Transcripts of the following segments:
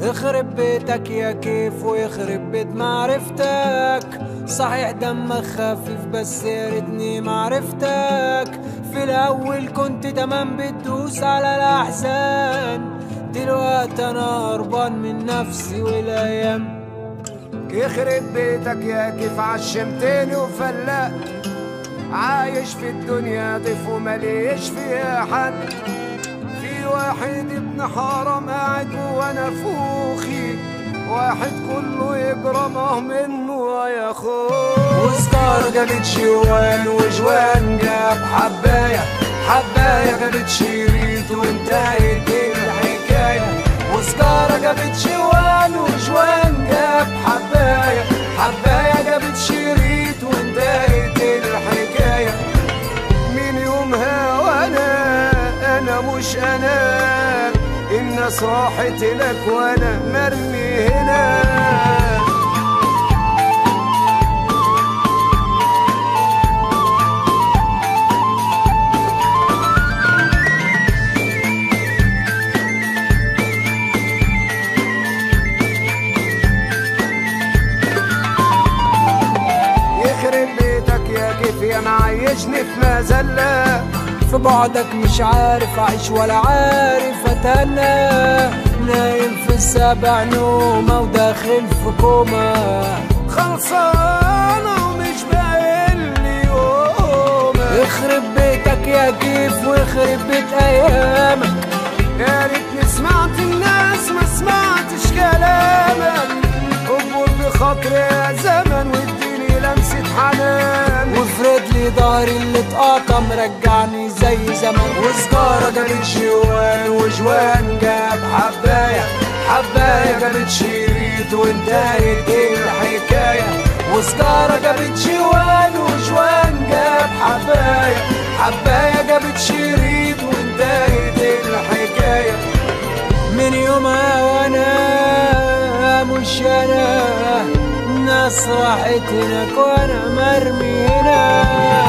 يخرب بيتك يا كيف ويخرب بيت معرفتك. صحيح دمك خفيف بس يا ريتني معرفتك. في الاول كنت تمام بتدوس على الاحزان، دلوقتي انا هربان من نفسي والايام. يخرب بيتك يا كيف عشمتني وفلقت، عايش في الدنيا ضيف ومليش فيها حد. في واحد ابن حرام قاعد جوا نافوخي، واحد كله يجرمه منه يا اخوه. وسكار جابت شوان وجوان جاب حبايه، حبايه جابت شريط وانتهت الحكايه. وسكار جابت شوان وجوان جاب حبايه، حبايه جابت شريط وانتهت الحكايه. من يومها وانا مش انا، الناس راحت لك وانا مرمي هنا. يخرب بيتك يا كيف يا معيشني في مذلة. في بعدك مش عارف اعيش ولا عارف اتهنى، نايم في السبع نومة وداخل في كوما. خلصانة ومش باقيلي يوم. يخرب بيتك يا كيف ويخرب بيت ايامك. يا ريتني سمعت الناس ما سمعتش كلامك. اكبر بخاطري يا زمن واديني لمسة حنان، وافرد لي ضهري اللي اتقطع مرجعني زي زمان. وسكارة جابت شوان وجوان جاب حباية، حباية جابت شريط وانتهت الحكاية. وسكارة جابت شوان وجوان جاب حباية، حباية جابت شريط وانتهت الحكاية. من يومها وانا مش انا، الناس راحت هناك وانا مرمي هنا.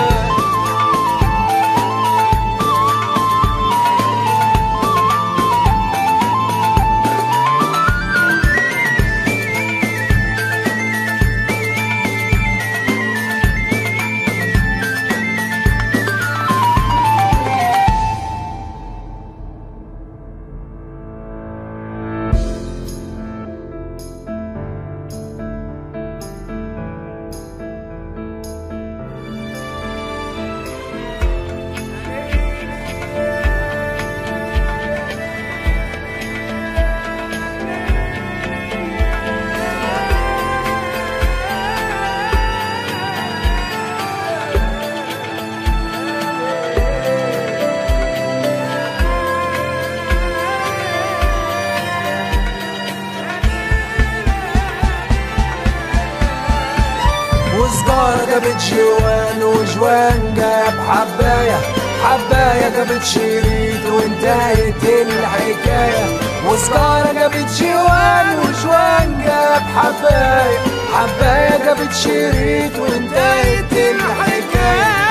وسكارة جابت جوان وجوان جاب حباية، حباية جابت شريط وانتهت الحكاية. وسكارة جابت جوان وجوان جاب حباية، حباية جابت شريط وانتهت الحكاية.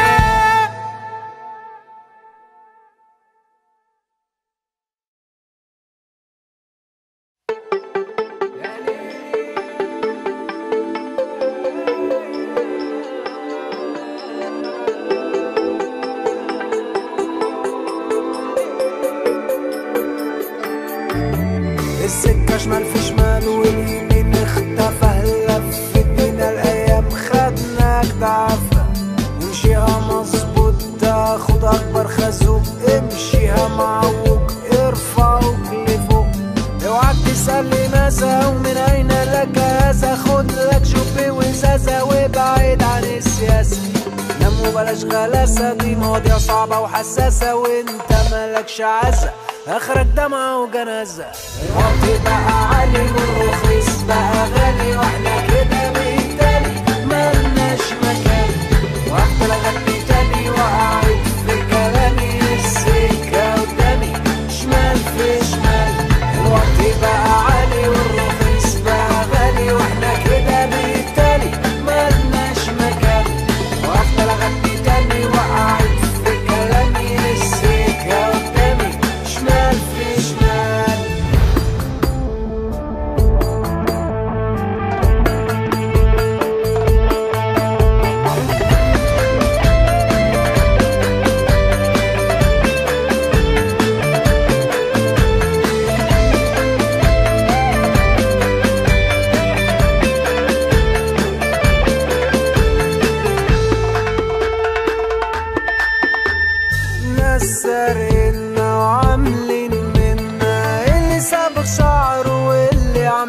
السكة شمال في شمال واليمين اختفى، لفت بينا الايام خدناك تعافى. امشيها مظبوط تاخد اكبر خازوق، امشيها معوج ارفعوك لفوق. اوعك تسألني ماذا ومن اين لك هذا، خد لك شوبي وزازة وابعد عن السياسة. نام وبلاش غلاسة، دي مواضيع صعبة وحساسة وانت مالكش عزة، اخرك دمعة وجنازة. الوقت بقى عالي والرخيص بقى غالي، واحنا كده بالتالي ملناش مكان. واحدة لغتني تاني وقعت في كلامي، السكة قدامي شمال في شمال. الوقت بقى عالي والرخيص بقى غالي، واحنا كده بالتالي ملناش مكان. واحدة لغتني تاني وقعت في كلامي، السكة قدامي شمال في شمال.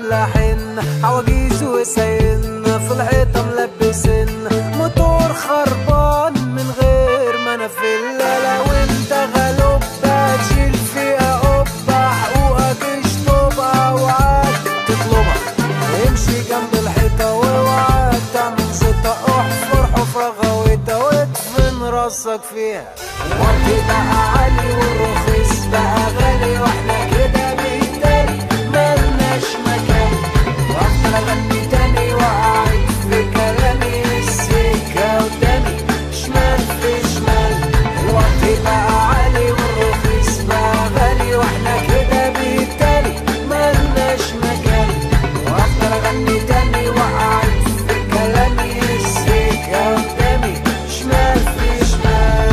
ملاحن عواجيز وساين في الحيطة ملبسن موتور خربان من غير منافل. لو انت غلوب تشيل فيها قبة حقوقك اشطبها وعاد تطلبها. امشي جنب الحيطة واوعى تعمل زيطة احفر حفرة غويطة وادفن راسك فيها. الوقت بقى عالي والرخيص بقى غالي واحنا كده بيتالي ملناش مكان. وافضل اغني تاني وقعت في كلامي السكة قدامي شمال في شمال. الوقت بقى عالي والرخيص بقى غالي واحنا كده بيتالي ملناش مكان. وافضل اغني تاني وقعت في كلامي السكة قدامي شمال في شمال.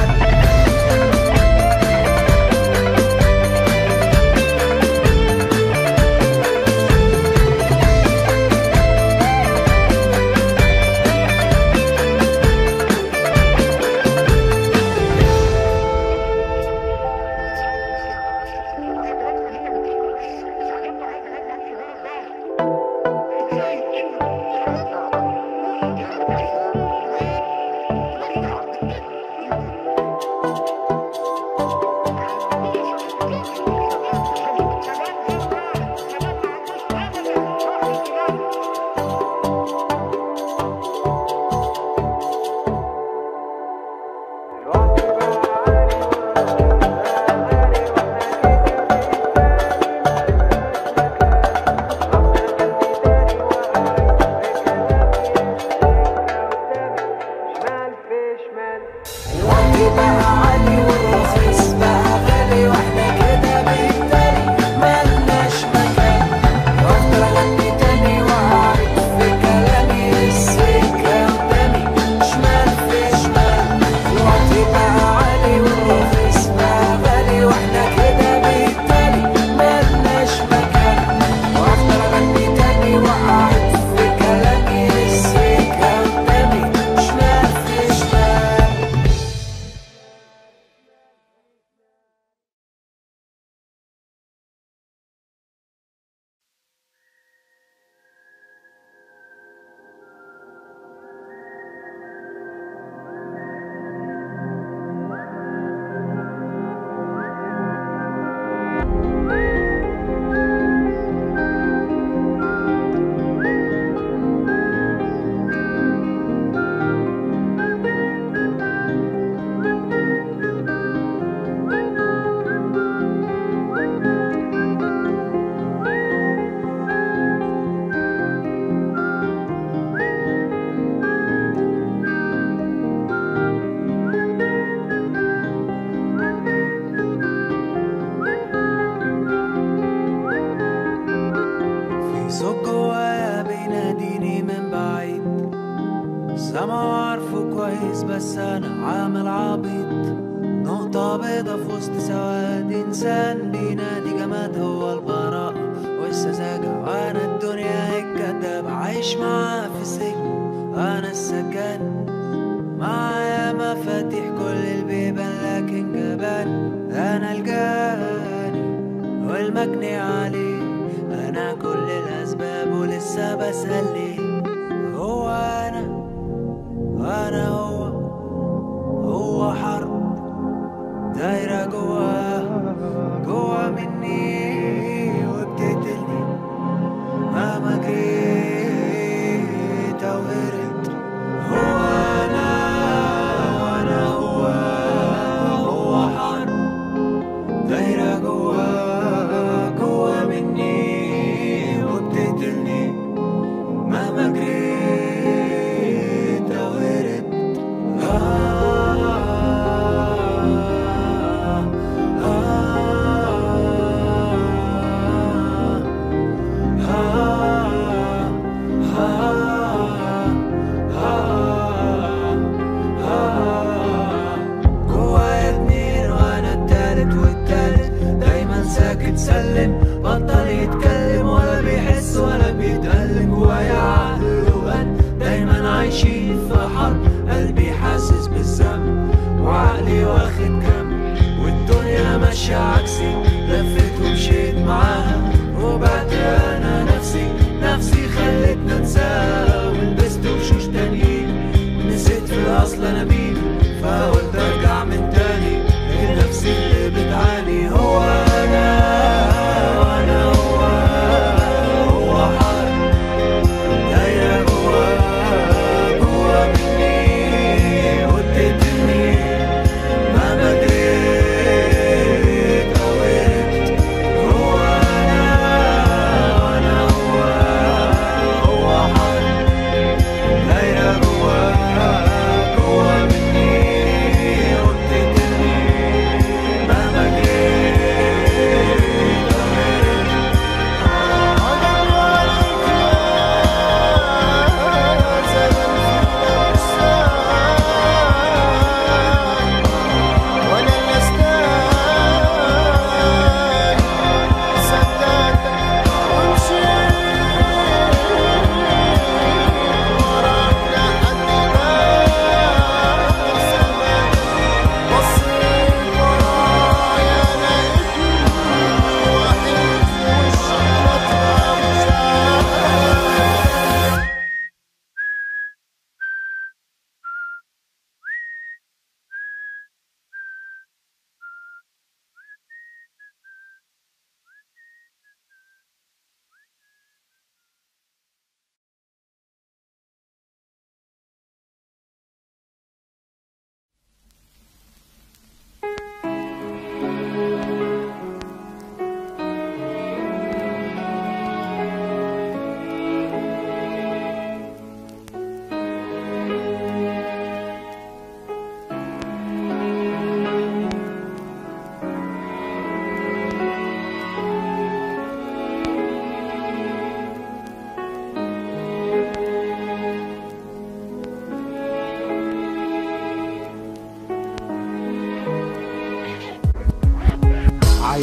بس انا عامل عبيط نقطة بيضة في وسط سواد انسان بينادي جماد هو البراءة والسذاجة. وانا الدنيا الكداب عايش معاه في سجن انا السجان معايا مفاتيح كل البيبان لكن جبان. انا الجاني والمجني عليه انا كل الاسباب ولسه بسأل ليه. هو انا هو حرب دايرة جوا مني وبتقتلني مهما جريت او هربت. هو انا هو حرب دايرة جوا مني وبتقتلني مهما جريت او هربت. سلم بطل يتكلم ولا بيحس ولا بيتألم جوايا عقل وقلب دايما عايشين في حرب. قلبي حاسس بالذنب وعقلي واخد جنب والدنيا ماشية عكسي لفت ومشيت معاها وبعد انا نفسي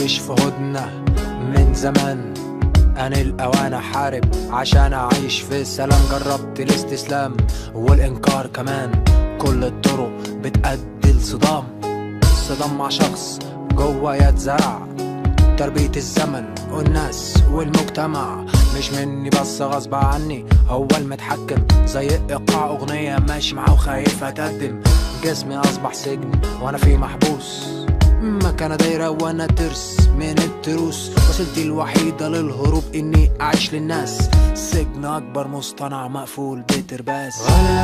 عايش في هدنة من زمان، أنا الأوان أحارب عشان أعيش في سلام. جربت الاستسلام والإنكار كمان، كل الطرق بتأدي لصدام. صدام مع شخص جوا يتزرع، تربية الزمن والناس والمجتمع مش مني بس غصب عني، هو المتحكم. زي إيقاع أغنية ماشي معاه وخايف أتقدم. جسمي أصبح سجن وأنا فيه محبوس، مكانة دايرة وأنا ترس من التروس. وسيلتي الوحيدة للهروب إني أعيش للناس، سجن أكبر مصطنع مقفول بترباس.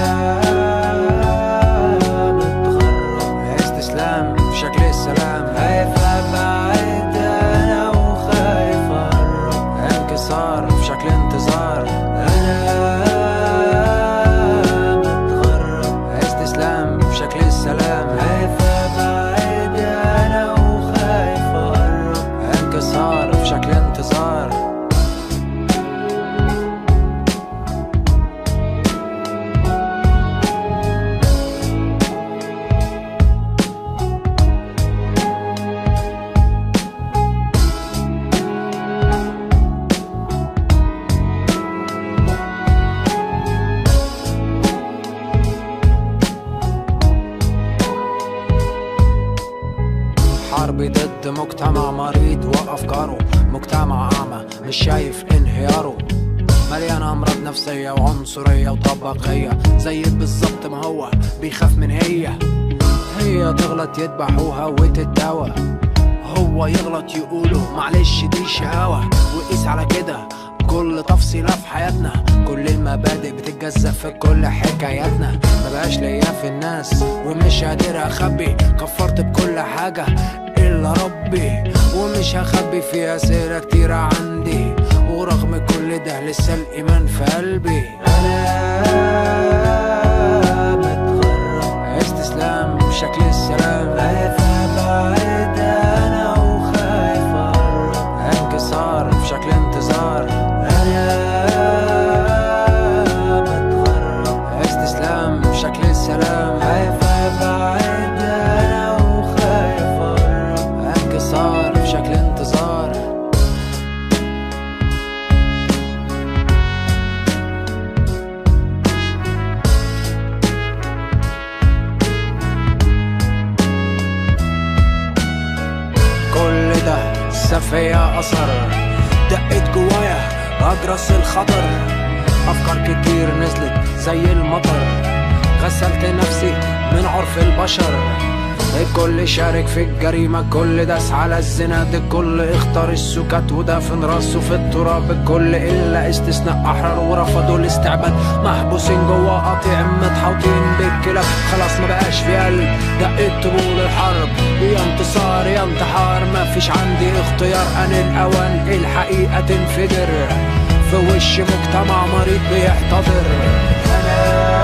وأنا متغرب استسلام في شكل السلام، خايف أبعد أنا وخايف أقرب، انكسار في شكل انتظار. أنا متغرب استسلام في شكل السلام، خايف أبعد أنا وخايف أقرب، انكسار في شكل انتظار. حربي ضد مجتمع مريض وأفكاره، مجتمع أعمى مش شايف انهياره، مليان أمراض نفسية وعنصرية وطبقية. زي بالظبط ما هو بيخاف من هي تغلط يذبحوها وتتداوى، هو يغلط يقولوا معلش دي شقاوة. وقيس على كده كل تفصيلة في حياتنا، كل المبادئ بتتجزأ في كل حكاياتنا. مبقاش ليا في الناس ومش قادر أخبي، كفرت بكل حاجة إلا ربي، ومش هخبي في أسئلة كتيرة عندي، ورغم كل ده لسه الإيمان في قلبي. أنا متغرب استسلام بشكل السلام، خايف أبعد أنا وخايف أقرب، انكسار في شكل انتظار. أنا متغرب استسلام بشكل السلام، خايف أبعد أنا وخايف أقرب، انكسار في شكل انتظار. كل ده ساب فيا أثر، دقت جوايا أجرس الخطر. أفكار كتير نزلت زي المطر، غسلت نفسي من عرف البشر. الكل شارك في الجريمة، الكل داس على الزنا، الكل اختار السكات ودفن راسه في التراب. الكل إلا استثناء أحرار ورفضوا الاستعباد، محبوسين جوا قطيع متحوطين بالكلاب. خلاص ما بقاش في قلب، دقت طبول الحرب، يا انتصار يا انتحار، ما فيش عندي اختيار. أنا الأوان الحقيقة تنفجر في وش مجتمع مريض بيحتضر. أنا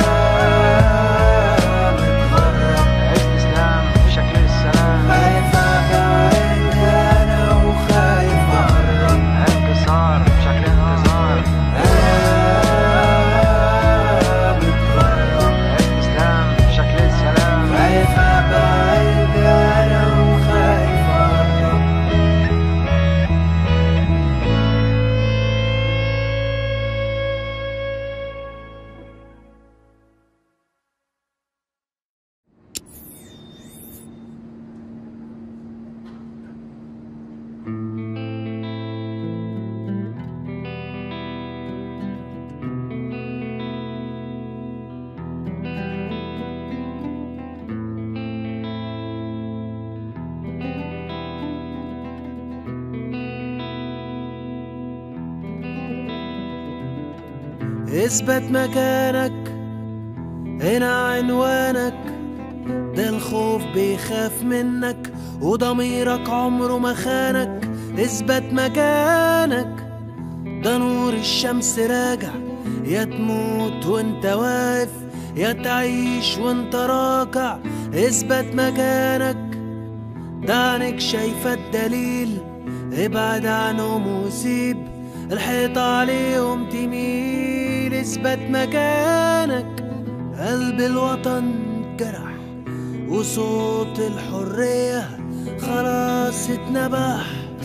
اثبت مكانك، هنا عنوانك، ده الخوف بيخاف منك وضميرك عمره ما خانك. اثبت مكانك، ده نور الشمس راجع، يا تموت وانت واقف يا تعيش وانت راكع. اثبت مكانك، ده عينك شايفة الدليل، ابعد عنهم وسيب الحيط عليهم تميل. اثبت مكانك، قلب الوطن جرح وصوت الحرية خلاص اتنبح.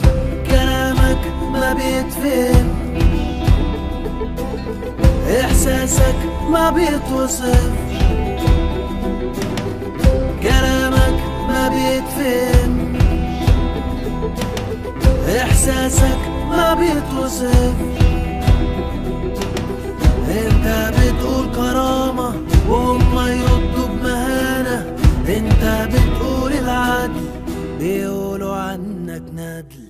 كلامك ما بيتفهم، إحساسك ما بيتوصف، كلامك ما بيتفهم، إحساسك ما بيتوصف. انت بتقول كرامة وهم يردوا بمهانة، انت بتقول العدل بيقولوا عنك ندل.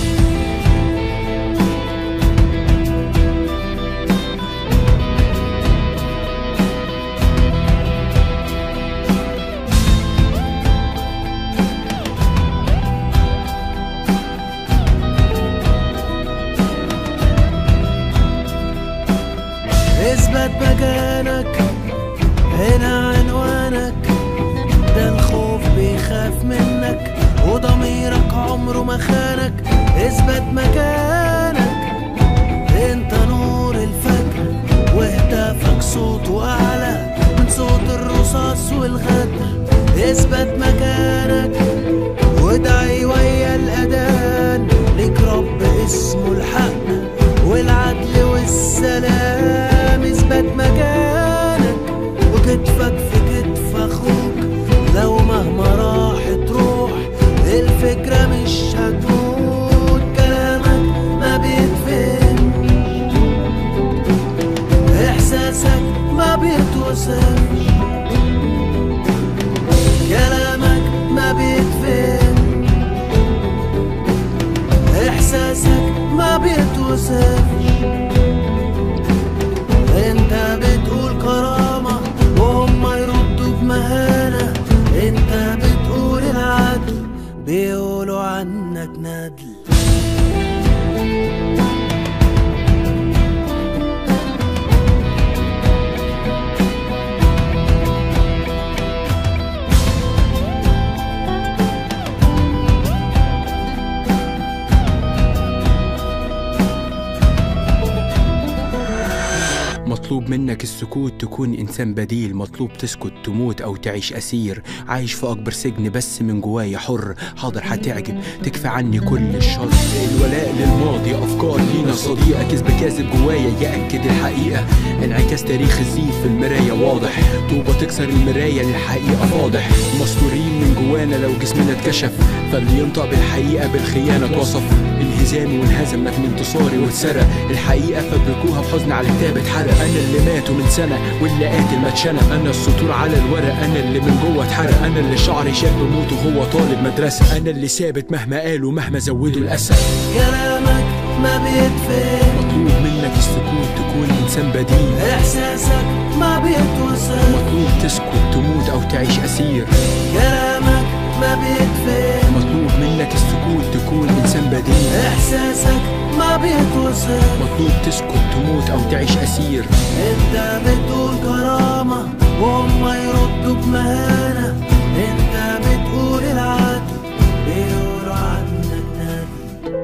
اثبت مكانك، هنا عنوانك، ده الخوف بيخاف منك وضميرك عمره ما خانك. اثبت مكانك، انت نور الفجر وهتافك صوته اعلى من صوت الرصاص والغدر. اثبت مكانك وادعي ويا الاذان، ليك رب اسمه الحق والعدل والسلام. اثبت مكانك وكتفك في كتف اخوك، لو مهما راحت روح الفكرة مش هتموت. كلامك ما بيتفهم، إحساسك ما بيتوصف، كلامك ما بيتفهم، إحساسك ما بيتوصف. انت بتقول كرامة وهم يردوا بمهانة، انت بتقول العدل بيقولوا عنك ندل. مطلوب منك السكوت تكون إنسان بديل، مطلوب تسكت تموت أو تعيش أسير، عايش في أكبر سجن بس من جوايا حر. حاضر هتعجب تكفى عني كل الشر، الولاء للماضي أفكار لينا صديقة، كذب كاذب جوايا يأكد الحقيقة، انعكاس تاريخ الزيف في المراية واضح، طوبة تكسر المراية للحقيقة فاضح. مستورين من جوانا لو جسمنا اتكشف، فاللي ينطق بالحقيقة بالخيانة اتوصف. انهزامي وانهزم لكن انتصاري واتسرق، الحقيقة فبركوها بحزن على كتاب اتحرق. انا اللي ماتوا من سنة واللي قاتل ما اتشنق، انا السطور على الورق، انا اللي من جوه اتحرق، انا اللي شعري شاب موت وهو طالب مدرسة، انا اللي ثابت مهما قالوا مهما زودوا الاسى. كلامك ما بيتفهم، مطلوب منك السكوت تكون انسان بديل، احساسك ما بيتوصف، مطلوب تسكت تموت او تعيش اسير. كلامك ما بيتفهم، مطلوب منك السكوت تكون انسان بديل، احساسك ما بيتوصف، مطلوب تسكت تموت او تعيش اسير. انت بتقول كرامة وهم يردوا بمهانة، انت بتقول العدل بيقولوا عنك ندل.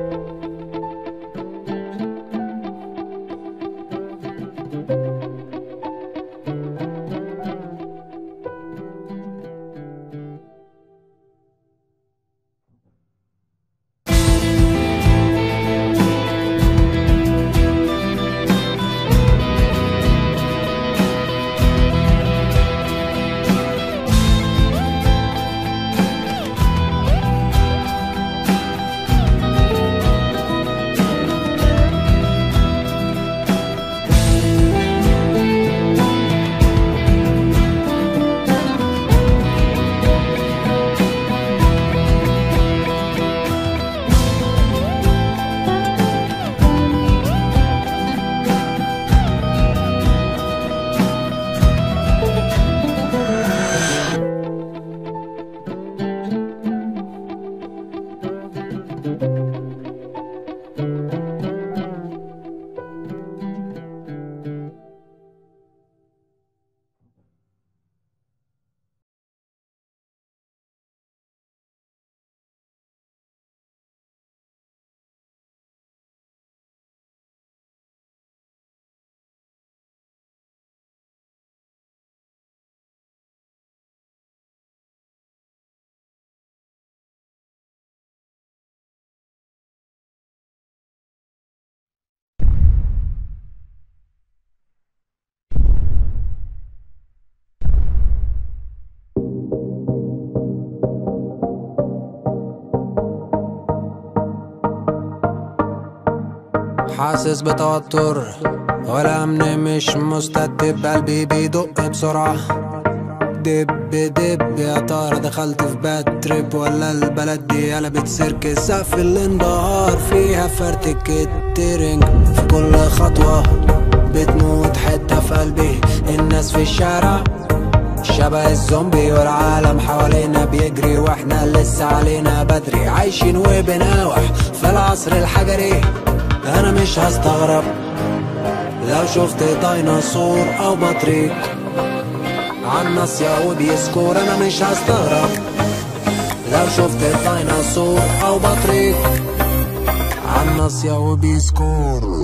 حاسس بتوتر والأمن مش مستتب، قلبي بيدق بسرعة دب دب. يا ترى دخلت في باد تريب ولا البلد دي قلبت سيرك؟ سقف الانبهار فيها فرتك الترنج في كل خطوة بتموت حتة في قلبي. الناس في الشارع شبه الزومبي والعالم حوالينا بيجري واحنا لسه علينا بدري، عايشين وبنقاوح في العصر الحجري. انا مش هستغرب لو شفت ديناصور او بطريق عالناصية وبيسكور. انا مش هستغرب لو شفت ديناصور او بطريق عالناصية وبيسكور.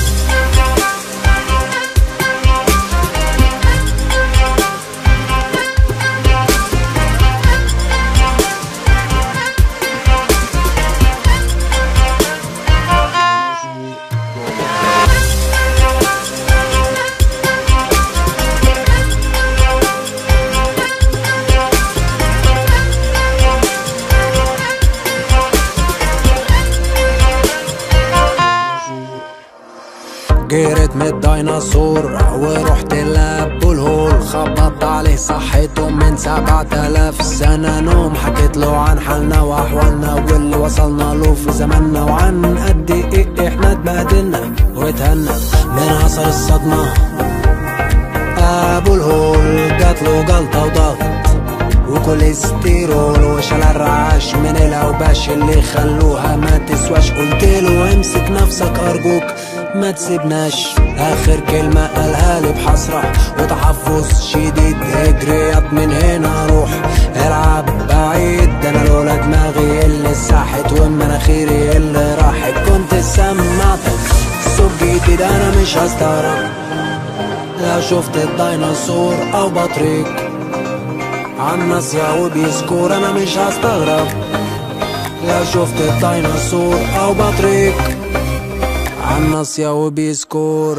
جريت من الديناصور ورحت لابو الهول، خبطت عليه صحيته من 7000 سنة نوم. حكيت له عن حالنا واحوالنا واللي وصلنا له في زماننا، وعن قد ايه احنا اتبهدلنا واتهنا من اثر الصدمة. ابو الهول جاتله جلطة وضغط وكوليسترول وشال الرعاش من الاوباش اللي خلوها ما تسواش. قلتله امسك نفسك ارجوك ما تسيبناش، اخر كلمة قالها لي بحسرة وتحفظ شديد. اجريات من هنا روح العب بعيد، ده انا لولا دماغي اللي ساحت ومناخيري اللي راحت كنت سمعتك صوت جديد. انا مش هستغرب لو شفت الديناصور او بطريق عالناصية وبيسكور. انا مش هستغرب لو شفت الديناصور او بطريق عالناصية وبيسكور.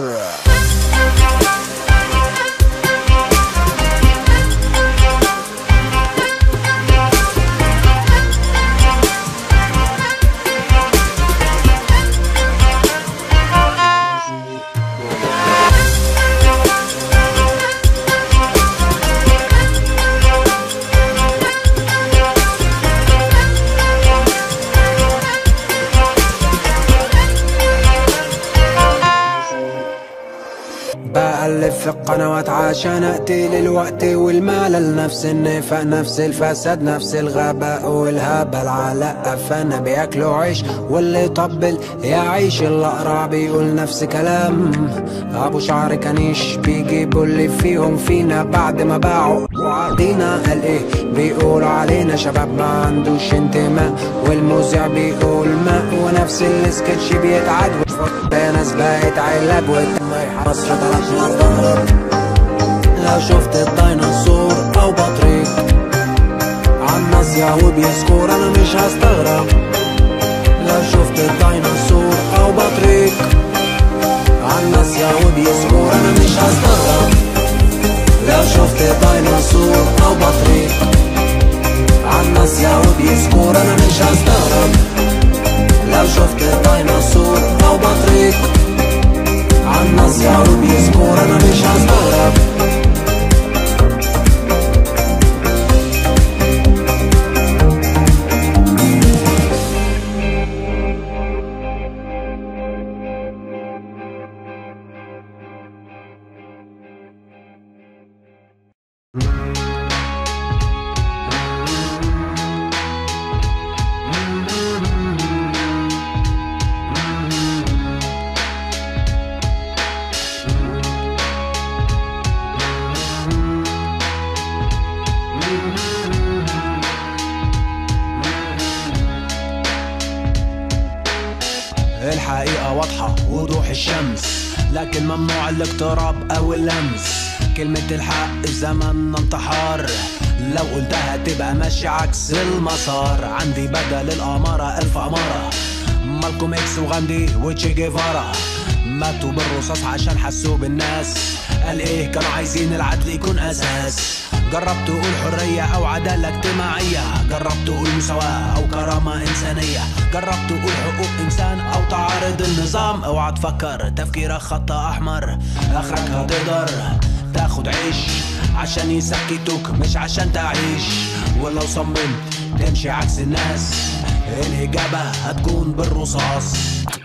بقلب في القنوات عشان اقتل الوقت والملل، نفس النفاق نفس الفساد نفس الغباء والهبل على قفانا بياكلوا عيش واللي طبل يعيش. الاقرع بيقول نفس كلام ابو شعر كنيش، بيجيبوا اللي فيهم فينا بعد ما باعوا وعطينا. قال ايه بيقولوا علينا شباب ما عندوش انتماء، والمذيع بيقول ماء ونفس السكتش بيتعاد. ناس بقت علاب مصر طلعت مستغرب لو شفت الديناصور او بطريق عالناصية وبيسكور. انا مش هستغرب لو شفت الديناصور او بطريق عالناصية وبيسكور. انا مش هستغرب لو شفت ديناصور او بطريق عالناصية وبيسكور. انا مش هستغرب لو شفت ديناصور او بطريق عالناصية وبيسكور. انا مش هستغرب الحقيقة واضحة وضوح الشمس، لكن ممنوع الاقتراب او اللمس. كلمة الحق زمن انتحار، لو قلتها تبقى ماشي عكس المسار. عندي بدل الأمارة 1000 أمارة، مالكوم اكس وغاندي وتشي جيفارا ماتوا بالرصاص عشان حسوا بالناس. قال ايه كانوا عايزين العدل يكون اساس. جربت تقول حرية أو عدالة اجتماعية، جربت تقول مساواة أو كرامة إنسانية، جربت تقول حقوق إنسان أو تعارض النظام. اوعى تفكر تفكيرك خط أحمر، آخرك هتقدر تاخد عيش عشان يسكتوك مش عشان تعيش. ولو صممت تمشي عكس الناس الإجابة هتكون بالرصاص.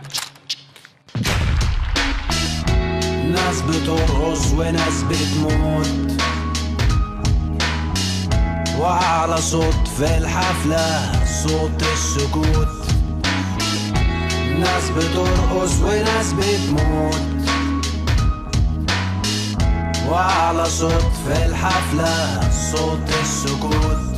ناس بترقص وناس بتموت، وأعلى صوت في الحفلة صوت السكوت. ناس بترقص وناس بتموت، وأعلى صوت في الحفلة صوت السكوت.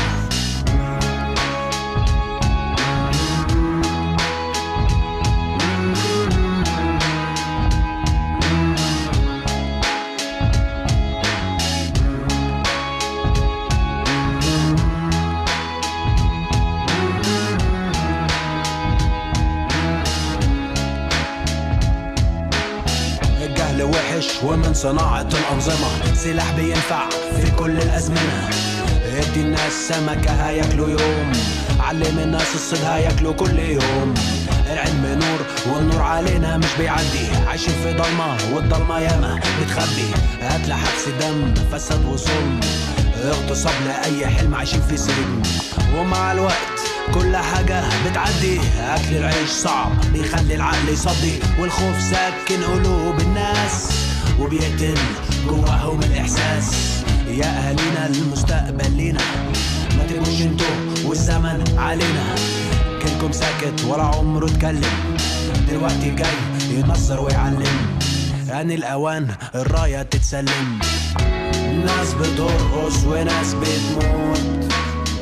ومن صناعة الأنظمة سلاح بينفع في كل الأزمنة. ادي الناس سمكة هياكلوا يوم، علم الناس الصيد هياكلوا كل يوم. العلم نور والنور علينا مش بيعدي، عايشين في ضلمة والضلمة ياما بتخبي. قتل حبس دم فساد وظلم، اغتصاب لأي حلم عايشين في سجن. ومع الوقت كل حاجة بتعدي، أكل العيش صعب بيخلي العقل يصدي، والخوف ساكن قلوب الناس وبيقتل جواهم الإحساس. يا أهالينا المستقبل لينا، ما تبقوش انتوا والزمن علينا. كلكم ساكت ولا عمره اتكلم، دلوقتي جاي ينصر ويعلم. آن الأوان الراية تتسلم. ناس بترقص وناس بتموت،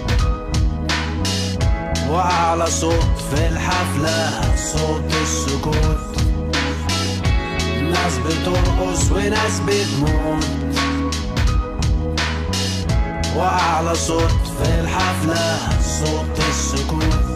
وأعلى صوت في الحفلة صوت السكوت. ناس بترقص وناس بتموت، وأعلى صوت في الحفلة صوت السكوت.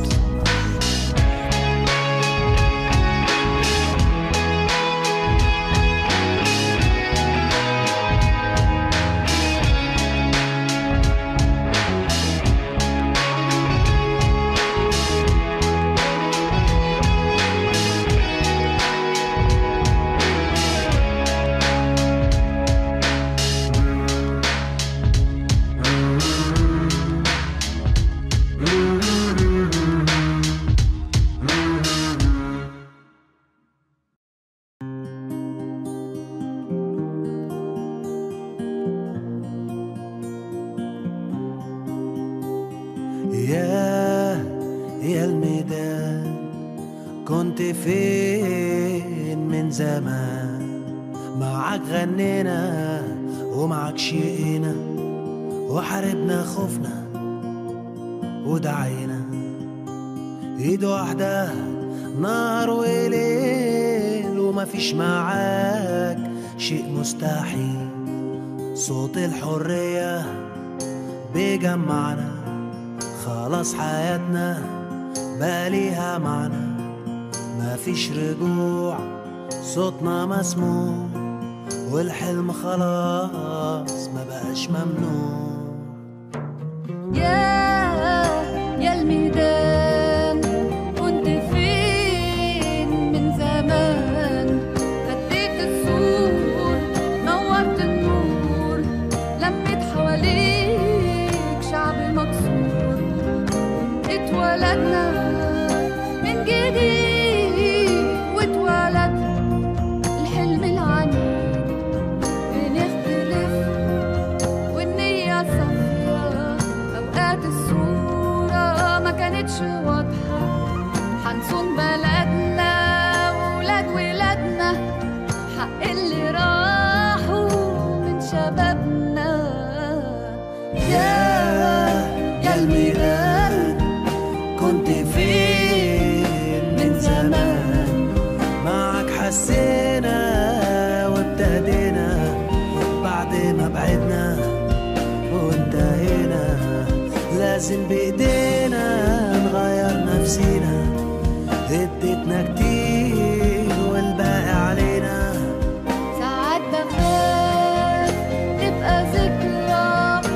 يا الميدان كنت فين من زمان؟ معاك غنينا ومعاك شقينا، وحاربنا خوفنا ودعينا. ايد واحدة نهار وليل، ومفيش معاك شيء مستحيل. صوت الحرية بيجمعنا، خلاص حياتنا بقى ليها معنى. مفيش رجوع صوتنا مسموع، والحلم خلاص ما بقاش ممنوع. يا الميدان كنت فين من زمان؟ هديت السور نورت النور، لميت حواليك شعب مكسور. اتولدنا من جديد واتولد الحلم العنيد. بنختلف والنية صافية، أوقات الصورة ما كانتش واضحة. حنصون بلدنا وولاد ولادنا، حق اللي راحوا من شبابنا. يا الميدان كنت فين من زمان؟ معك حسينا وابتدينا، بعد ما بعدنا وانتهينا. لازم بايدينا نغير نفسينا، اديتنا كتير والباقي علينا. ساعات بخاف تبقى ذكرى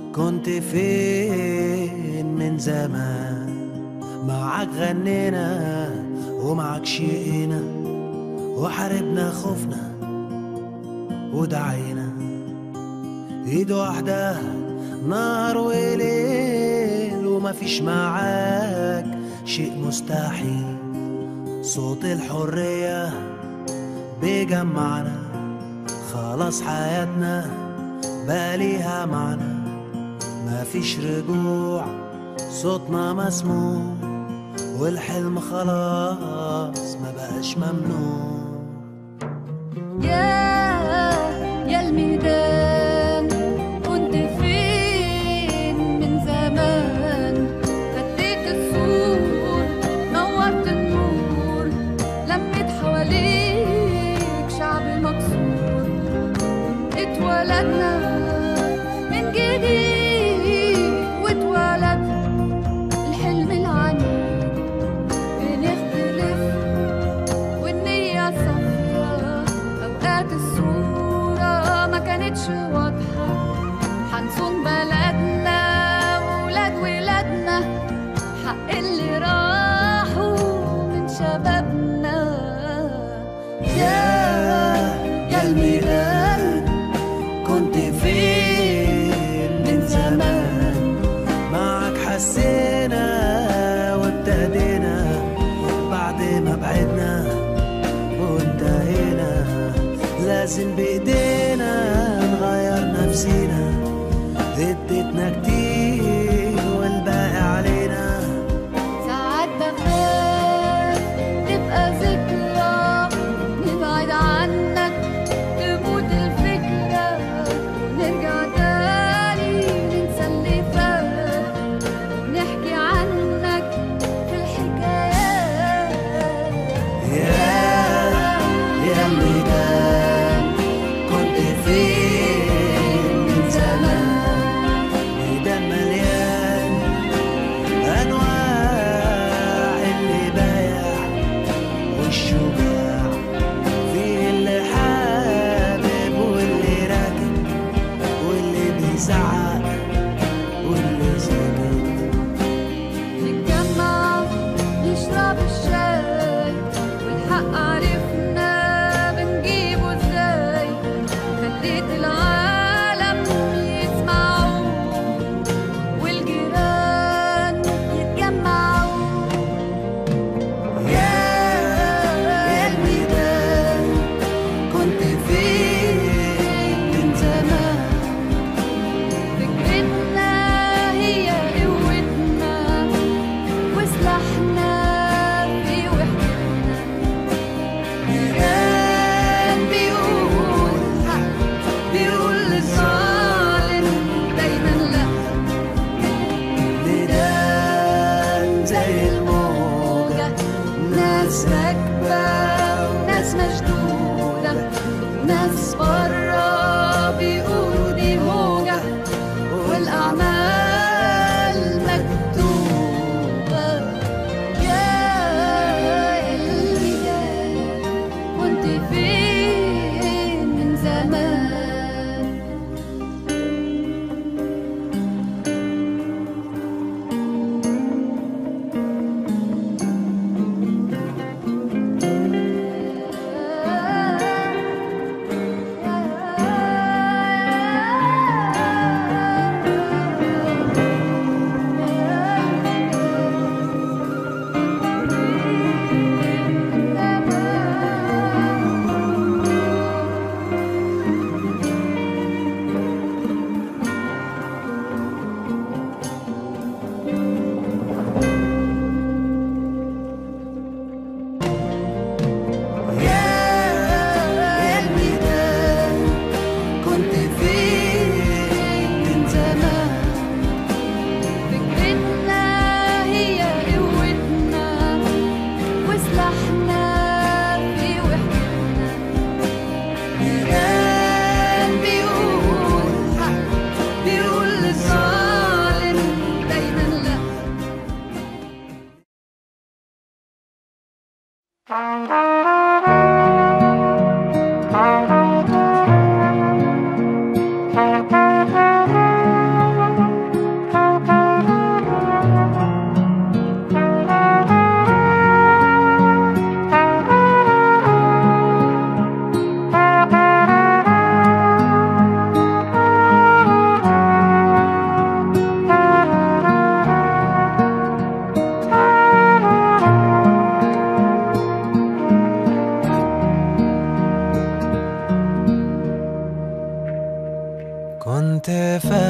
كنت فين من زمان؟ معاك غنينا ومعاك شقينا وحاربنا خوفنا ودعينا، ايد واحدة نهار وليل ومفيش معاك شيء مستحيل. صوت الحرية بيجمعنا، خلاص حياتنا بقى ليها معنى، مفيش رجوع صوتنا مسموع، والحلم خلاص ما بقاش ممنوع. يا الميدان كنت فين من زمان؟ فديت السور نورت النور، لميت حواليك شعب مكسور، اتولدنا من جديد واتولد الحلم العنيد، بنختلف والنية صافية، أوقات الصورة ما كانتش واضحة، حنصون بلدنا وولاد ولادنا، حق اللي راحوا من شبابنا. يا الميدان كنت فين من زمان؟ معك حسينا وابتدينا بعد ما بعدنا وانتهينا، لازم بايدينا نغير نفسينا، اديتنا كتير والباقي علينا. ساعات بخاف تبقى ذكرى نبعد عنك، تموت الفكرة ونرجع تاني ننسى اللي فات، نحكي عنك في الحكايات. يا الميدان كنت فين من زمان؟ ميدان مليان أنواع اللي بايع والشجاع، فيه اللي حابب واللي راكب واللي بيزعق واللي ساكت. نتجمع نشرب الشاي والحق عرفنا بنجيبه ازاي، خليت العالم يسمعوا والجيران يتجمعوا. يا الميدان كنت فين من زمان؟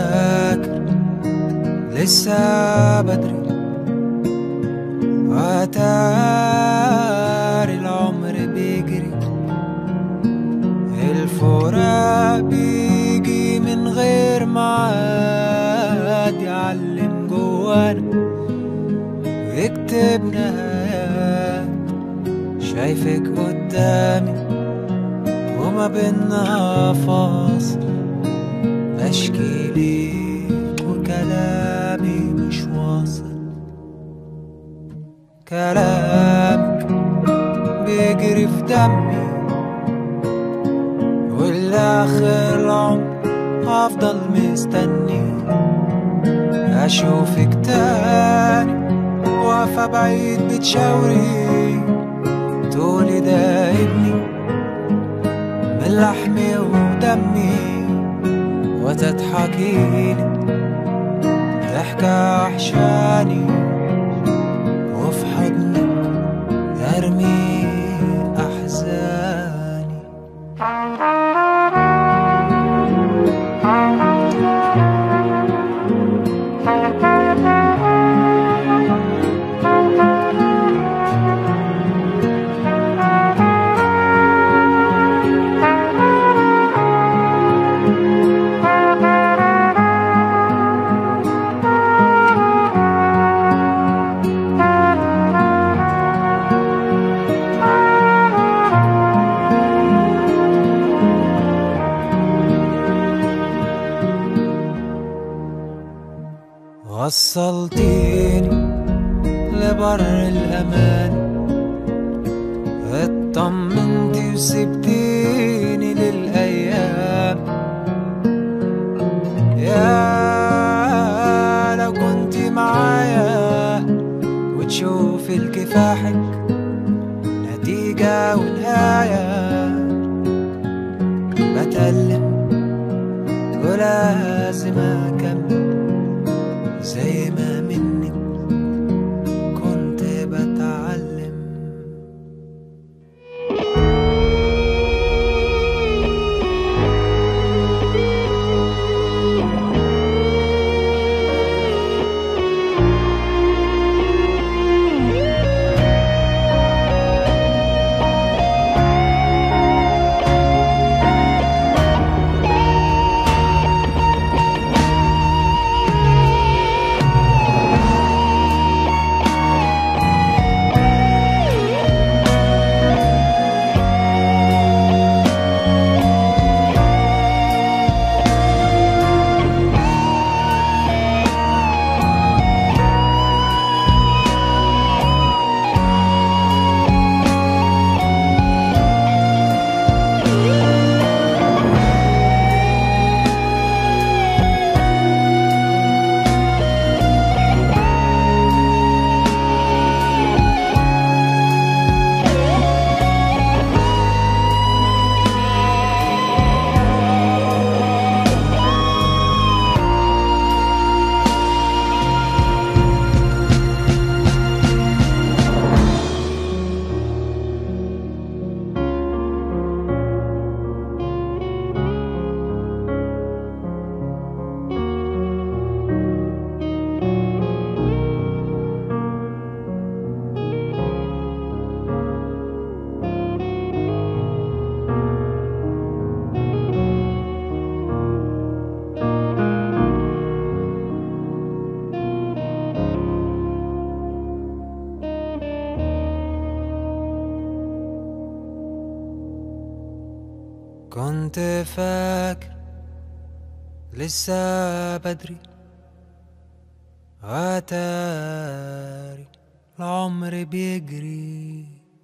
فاكر لسه بدري واتاري العمر بيجري، الفراق بيجي من غير معاد، يعلم جوانا ويكتب نهايات. شايفك قدامي وما بينا فاصل، بشكي ليك وكلامي مش واصل، كلامك بيجري في دمي، والآخر العمر هفضل مستني أشوفك تاني، واقفة بعيد بتشاوري تقولي ده ابني من لحمي ودمي، وتضحكيلي ضحكة وحشاني، وفي حضنك أرمي أحزاني. وصلتيني لبر الأمان، اطمنتي وسبتيني للأيام. يا لو كنتي معايا وتشوفي لكفاحك نتيجة ونهاية، بتألم ولازم أكمل زي ما منك كنت بتعلم. كنت فاكر لسه بدري واتاري العمر بيجري.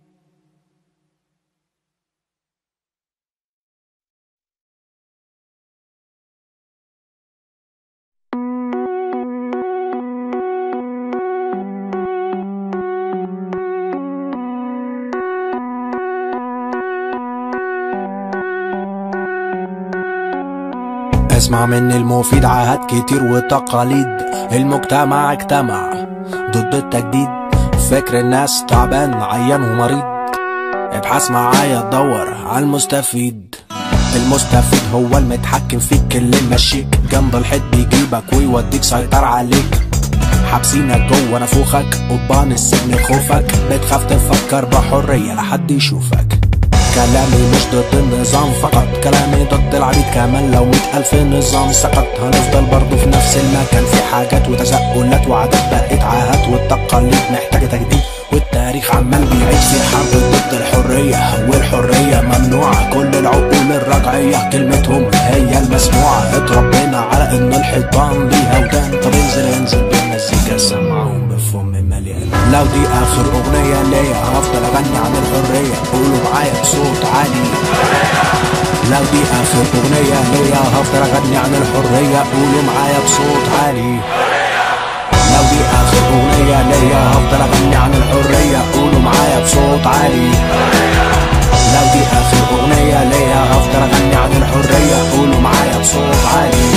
اسمع مني المفيد، عهد كتير وتقاليد المجتمع اجتمع ضد التجديد. فكر الناس تعبان عيان ومريض، ابحث معايا تدور على المستفيد. المستفيد هو المتحكم فيك، اللي ماشيك جنب الحيط بيجيبك ويوديك سيطر عليك. حابسينك جوه نافوخك، قضبان السجن خوفك، بتخاف تفكر بحرية لحد يشوفك. كلامي مش ضد النظام فقط، كلامي ضد العبيد كمان. لو 100,000 نظام سقط هنفضل برضو في نفس المكان. في حاجات وتساؤلات وعادات بقت عاهات، والتقاليد محتاجة تجديد، والتاريخ عمال بيعيد في حرب ضد الحرية. والحرية ممنوعة، كل العقول الرجعية كلمتهم هي المسموعة. اتربينا على ان الحيطان ليها ودان، طب انزل بالمزيكا سمعهم بفم مليان. لو دي اخر اغنية ليا هفضل اغني عن الحرية، قولوا معايا بصوت عالي. لو دي اخر اغنية ليا هفضل اغني عن الحرية، قولوا معايا بصوت عالي. لو دي اخر اغنية ليا هفضل اغني عن الحرية، قولوا معايا بصوت عالي. لو دي اخر اغنية ليا هفضل اغني عن الحرية، قولوا معايا بصوت عالي.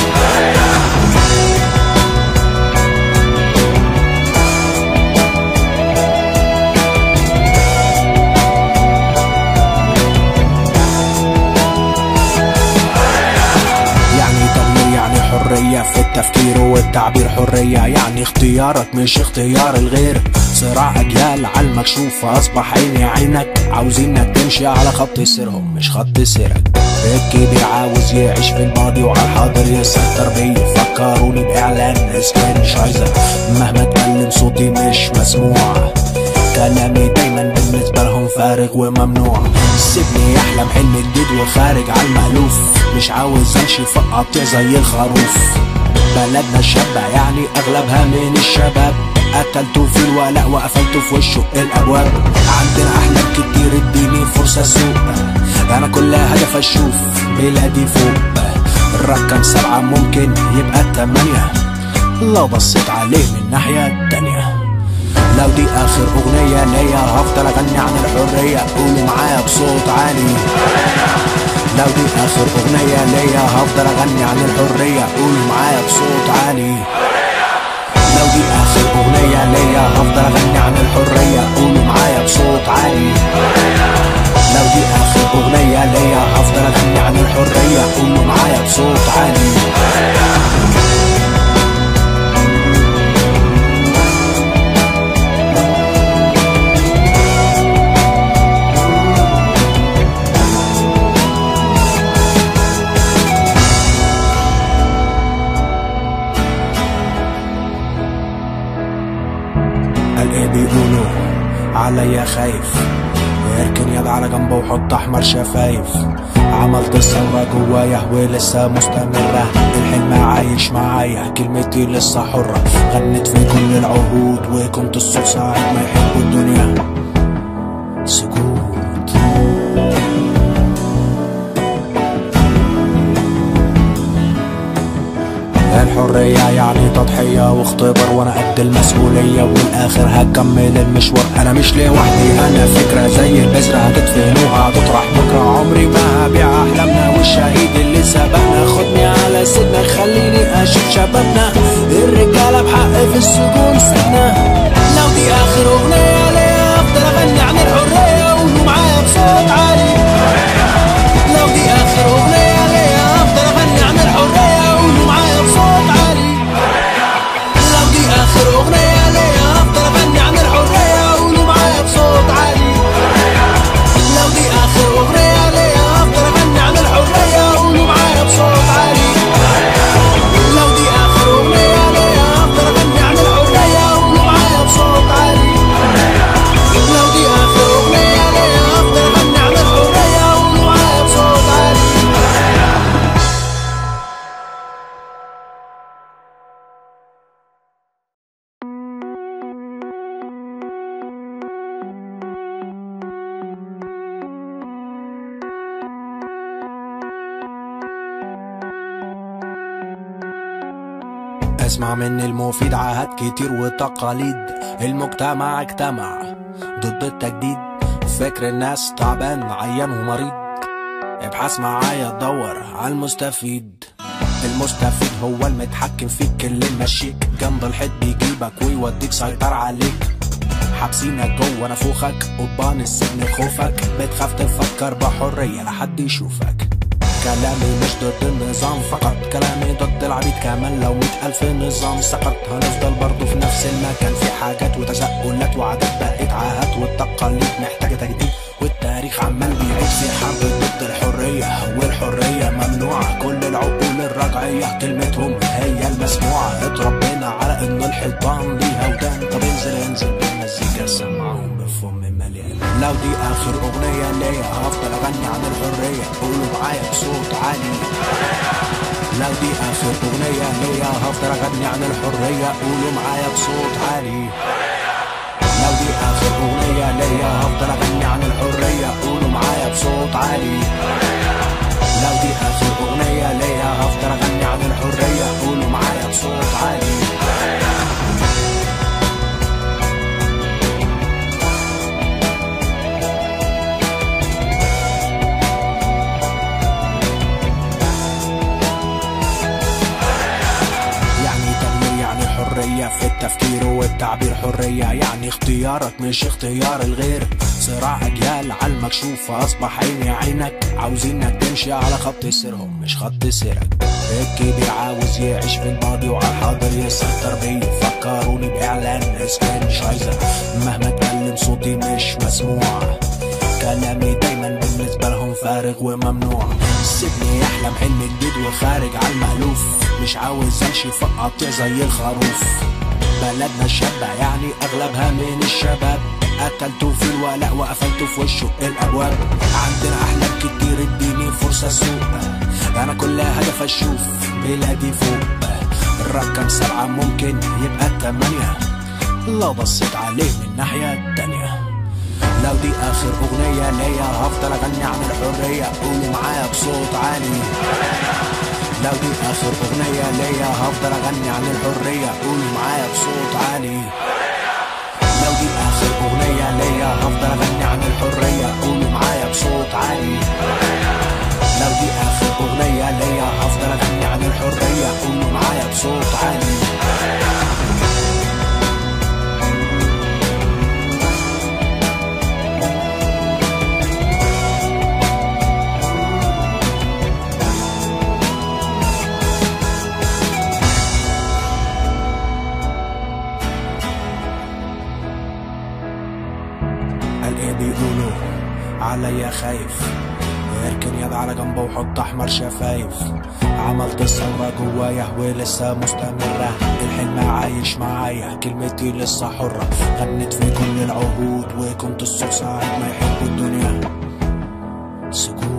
حرية في التفكير والتعبير، حرية يعني اختيارك مش اختيار الغير. صراع أجيال على المكشوف، أصبح عيني عينك، عاوزينك تمشي على خط سيرهم مش خط سيرك. الكبير عاوز يعيش في الماضي وعلى الحاضر يسيطر بيه، فكروني بإعلان اسكان شايزر، مهما اتكلم صوتي مش مسموع. كلامي دايما بالنسبة لهم فارغ وممنوع. سيبني احلم حلم جديد وخارج على المألوف، مش عاوز امشي في قطيع زي الخروف. بلدنا الشابة يعني اغلبها من الشباب، قتلتوا في الولاء وقفلتوا في وشه الابواب. عندنا احلام كتير اديني فرصة اسوق، انا كل هدف اشوف بلادي فوق. الرقم 7 ممكن يبقى 8 لو بصيت عليه من الناحية التانية. لو دي اخر اغنية ليا هفضل اغني عن الحرية، قولوا معايا بصوت عالي. لو دي اخر اغنية ليا هفضل اغني عن الحرية، قولوا معايا بصوت عالي. لو دي اخر اغنية ليا هفضل اغني عن الحرية، قولوا معايا بصوت عالي. لو دي اخر اغنية ليا هفضل اغني عن الحرية، قولوا معايا بصوت عالي. بيقولوا عليا خايف، اركن يد على جنبه وحط احمر شفايف. عملت الثورة جوايا ولسه مستمرة، الحلم عايش معايا، كلمتي لسه حرة. غنت في كل العهود وكنت الصوت ساعة ما يحبوا الدنيا سكوت. الحرية يعني تضحية واختبار، وانا قد المسؤولية والاخر هكمل المشوار. انا مش لوحدي، انا فكرة زي البذرة هتدفنوها هتطرح بكرة. عمري ما هبيع احلامنا، والشهيد اللي سبقنا خدني على سيدنا خليني اشوف شبابنا. الرجالة بحق في السجون سجنا. لو دي اخر اغنية ليا افضل اغني عن الحرية، قولوا معايا بصوت عالي. لو دي اخر اغنية ليا افضل اغني عن الحرية، قولوا معايا بصوت عالي. لو دي اخر اغنية ليا افضل اغني عن الحرية، قولوا معايا بصوت عالي. لو دي اخر اغنية ليا افضل اغني عن الحرية، قولوا معايا بصوت عالي. لو دي اخر اغنية ليا افضل اغني عن الحرية، قولوا معايا بصوت عالي. لو دي اخر اغنية ليا افضل اغني عن الحرية، قولوا معايا بصوت عالي. اسمع مني المفيد، عهد كتير وتقاليد. المجتمع اجتمع ضد التجديد، فكر الناس تعبان عيان ومريض. ابحث معايا دور على المستفيد. المستفيد هو المتحكم فيك، اللي ماشيك جنب الحيط بيجيبك ويوديك سيطر عليك. حابسينك جوه نافوخك، قضبان السجن خوفك، بتخاف تفكر بحرية لحد يشوفك. كلامي مش ضد النظام فقط، كلامي ضد العبيد كمان. لو 100,000 نظام سقط هنفضل برضو في نفس المكان. في حاجات وتساؤلات وعادات بقت عاهات، والتقاليد محتاجة تجديد، والتاريخ عمال بيعيد. في حرب ضد الحرية والحرية ممنوعة، كل العقول الرجعية كلمتهم هي المسموعة. اتربينا على ان الحيطان ليها ودان، طب انزل بالمزيكا سمعهم بفم مليان. لو دي اخر اغنية ليا هفضل اغني عن الحرية، قولوا معايا بصوت عالي. لو دي اخر اغنية ليا هفضل اغني عن الحرية، قولوا معايا بصوت عالي. لو دي اخر اغنية ليا هفضل اغني عن الحرية، قولوا معايا بصوت عالي. لو دي اخر اغنية ليا هفضل اغني عن الحرية، قولوا معايا بصوت عالي. في التفكير والتعبير حرية، يعني اختيارك مش اختيار الغير. صراع أجيال على المكشوف أصبح عيني عينك، عاوزينك تمشي على خط سيرهم مش خط سيرك. الكبير عاوز يعيش في الماضي وعلى الحاضر يسيطر بيه. فكروني بإعلان اسكان شايزة، مهما اتكلم صوتي مش مسموع. كلامي دايما بالنسبة لهم فارغ وممنوع. سيبني أحلم حلم جديد وخارج على المألوف، مش عاوز امشي في قطيع زي الخروف. بلدنا شابة يعني اغلبها من الشباب، قتلتوا في الولاء وقفلتوا في وشه الابواب. عندنا احلام كتير اديني فرصة اسوق، انا كل هدف اشوف بلادي فوق. الرقم 7 ممكن يبقى 8 لو بصيت عليه من الناحية التانية. لو دي اخر اغنية ليا هفضل اغني عن الحرية، قولوا معايا بصوت عالي. لو دي اخر اغنية ليا هفضل اغني عن الحرية، قولوا معايا بصوت عالي. لو دي اخر اغنية ليا هفضل اغني عن الحرية، قولوا معايا بصوت عالي. لو دي اخر اغنية ليا هفضل اغني عن الحرية، قولوا معايا بصوت عالي. بيقولوا عليا خايف، اركن يد على جنبه وحط احمر شفايف. عملت ثورة جوايا ولسه مستمرة، الحلم عايش معايا كلمتي لسه حرة. غنيت في كل العهود وكنت الصوت ساعة ما يحب الدنيا سكوت.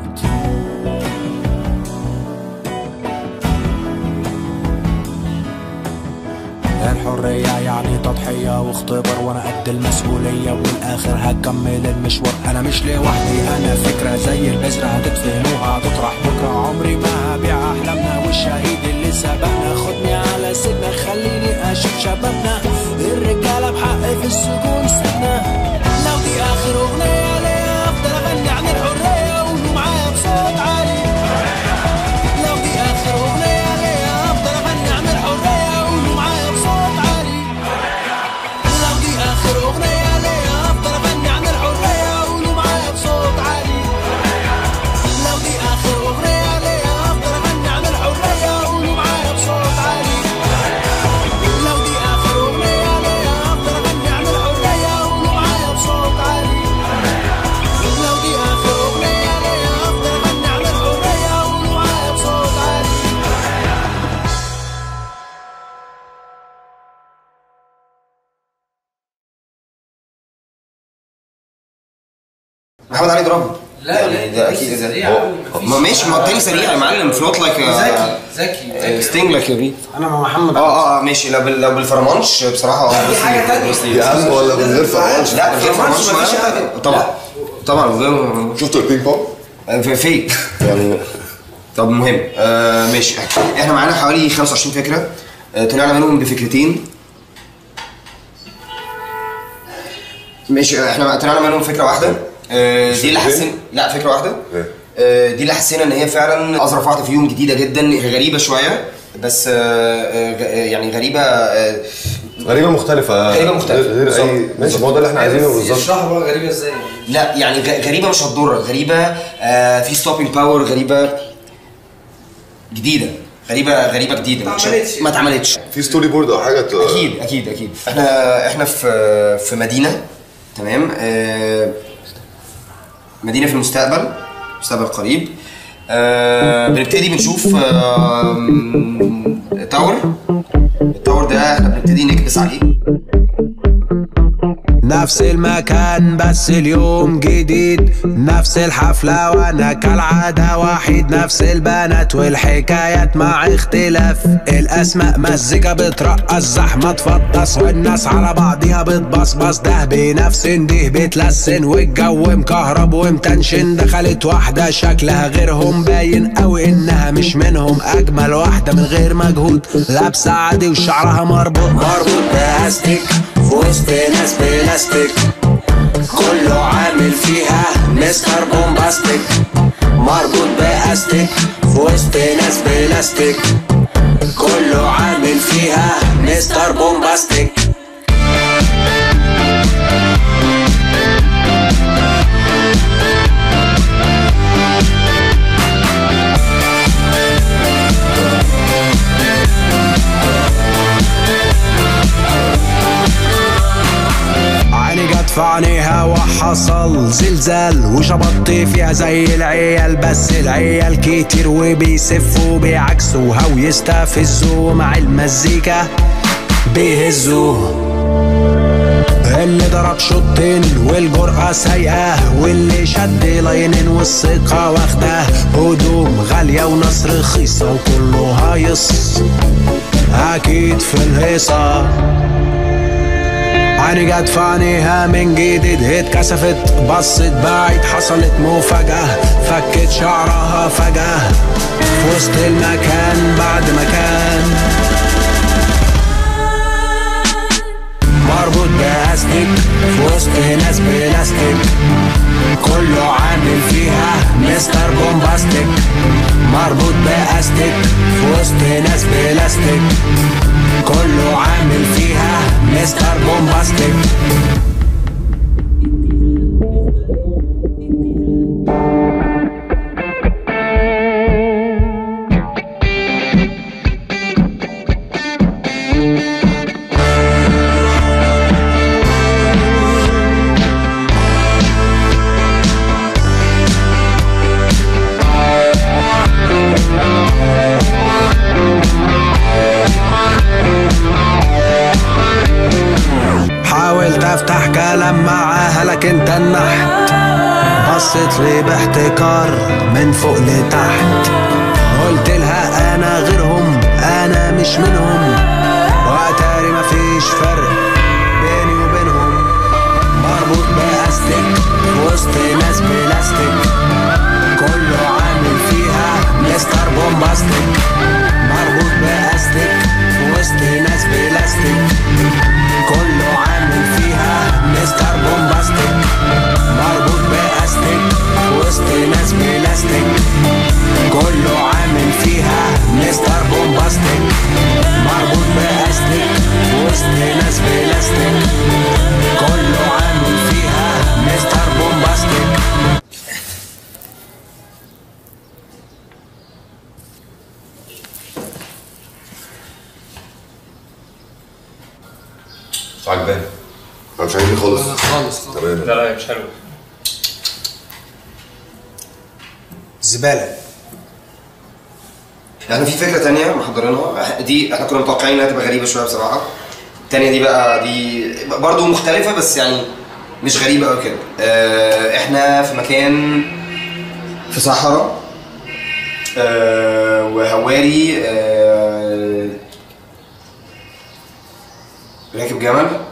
الحرية يعني تضحية واختبار، وانا قد المسؤولية والاخر هكمل المشوار. انا مش لوحدي، انا فكرة زي البذرة هتدفنوها هتطرح بكرة. عمري ما هبيع احلامنا والشهيد اللي سبقنا. خدني على سيدنا خليني اشوف شبابنا، الرجالة بحق في السجون سيبنا. لو دي اخر اغنية ليا افضل اغني عن الحرية، قولوا معايا بصوت عالي. لو دي اخر اغنية ليا افضل اغني عن الحرية، قولوا معايا بصوت عالي. لو دي اخر اغنية ليا افضل اغني عن الحرية، قولوا معايا بصوت عالي. لو دي اخر اغنية ليا افضل اغني عن الحرية، قولوا معايا بصوت عالي. لو دي اخر اغنية ليا افضل اغني عن الحرية، قولوا معايا بصوت عالي. لو دي اخر اغنية ليا افضل اغني عن الحرية، قولوا معايا بصوت عالي. محمد علي ضرب. لا يعني ده اكيد ما ماشي. ما التاني سريع يا معلم، فلوت لايك ذكي ستينج لايك يا بيت. انا مع محمد. ماشي. لو بالفرمانش بصراحه دي حاجه تانية يا عم، ولا من غير فرمانش؟ لا من غير فرمانش مفيش حاجه. طبعا من غير. شفتوا البينج بونج؟ في يعني. طب مهم. ماشي. احنا معانا حوالي 25 فكره، طلعنا منهم بفكرتين. ماشي. احنا طلعنا منهم فكره واحده، دي اللي حسينا. لا فكره واحده. دي اللي حسينا ان هي فعلا اظرف واحده فيهم، جديده جدا، غريبه شويه بس يعني غريبه غريبه مختلفه. غريبه مختلفه غير بالظبط. اي ماشي، ما هو ده اللي احنا عايزينه بالظبط. اشرح بقى غريبه ازاي؟ لا يعني غريبه مش هتضرك، غريبه في ستوبينج باور، غريبه جديده، غريبه جديده ما اتعملتش. في ستوري بورد او حاجه اكيد احنا في مدينه، تمام، مدينه في المستقبل قريب. بنبتدي بنشوف التاور ده احنا بنبتدي نكبس عليه. نفس المكان بس اليوم جديد، نفس الحفلة وانا كالعادة وحيد، نفس البنات والحكايات مع اختلاف الاسماء، مزيكا بترقص، زحمة تفطس والناس على بعضيها بتبصبص، ده بنفسن ده بتلسن والجو مكهرب ومتنشن. دخلت واحدة شكلها غيرهم باين اوي انها مش منهم، اجمل واحدة من غير مجهود، لابسة عادي وشعرها مربوط باستيك في وسط ناس بلاستيك، كله عامل فيها مستر بومباستيك، مربوط باستيك في وسط ناس بلاستيك، كله عامل فيها مستر بومباستيك. في عينيها وحصل زلزال وشبطت فيها زي العيال، بس العيال كتير وبيسفوا بيعكسوها ويستفزوا مع المزيكا بيهزوا. اللي ضرب شوطين والجرأة سايقة، واللي شد لاينين والثقة واخداه، هدوم غالية وناس رخيصة وكله هايص أكيد في الهيصة. عيني جت في عينيها من جديد، اتكسفت بصت بعيد، حصلت مفاجأة فكت شعرها فجأة في وسط المكان بعد مكان، مربوط باستيك في وسط ناس بلاستيك، كله عامل فيها مستر بومباستيك، مربوط باستيك في وسط ناس بلاستيك، كله عامل فيها مستر بومباستيك. حاولت افتح كلام معاها لكن تنحت، بصت لي باحتكار من فوق لتحت، قلت لها انا غيرهم انا مش منهم، واتاري مفيش فرق بيني وبينهم، مربوط باستيك في وسط ناس بلاستيك، كله عامل فيها مستر بومباستيك، مربوط باستيك في وسط ناس بلاستيك، كله عامل فيها مستر بومباستيك، مربوط باستيك في وسط ناس بلاستيك، كله عامل فيها مستر بومباستيك، مربوط باستيك في وسط ناس بلاستيك، كله عامل فيها مستر بومباستيك. مش عاجباني، انا مش عاجبني خالص تمام. لا مش حلو، زباله. احنا في فكره تانية محضرينها، دي احنا كنا متوقعين انها تبقى غريبه شويه بصراحه. التانية دي بقى دي برضو مختلفه بس يعني مش غريبه قوي كده. احنا في مكان في صحراء وهواري، راكب جمل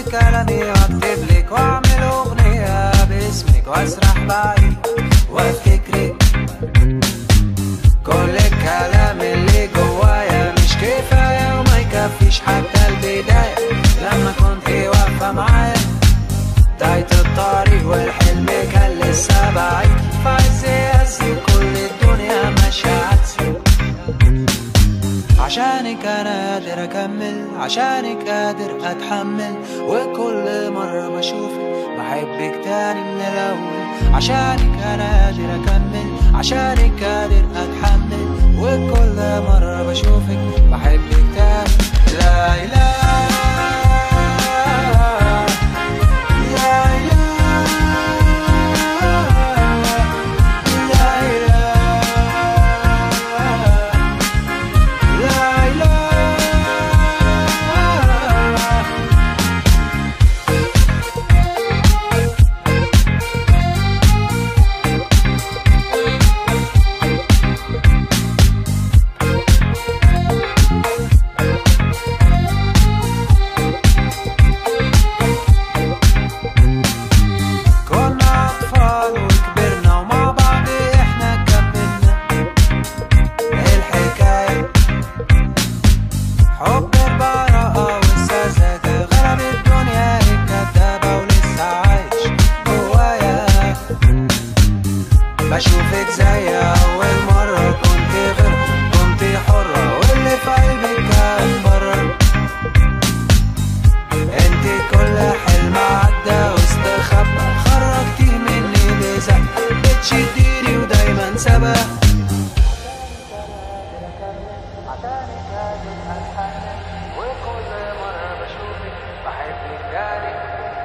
كلامي واكتب لك واعمل اغنية باسمك واسرح بعيد وافتكرك. كل الكلام اللي جوايا مش كفاية وما يكفيش حتى البداية. لما كنت واقفة معايا بداية الطريق والحلم كان لسه بعيد. في عز يأسي كل الدنيا ماشية عكسي. عشانك انا قادر اكمل، عشانك قادر اتحمل، وكل مرة بشوفك بحبك تاني من الاول. عشانك انا قادر اكمل، عشانك قادر اتحمل، وكل مرة بشوفك بحبك تاني. لا اله بشوفك زي أول مرة. كنت غير، كنت حرة، واللي في قلبي كان برا. انت كل حلم عدى واستخبى، خرجتي مني بزق، بتشديني ودايما سبق. وكل مرة بشوفك بحبك تاني.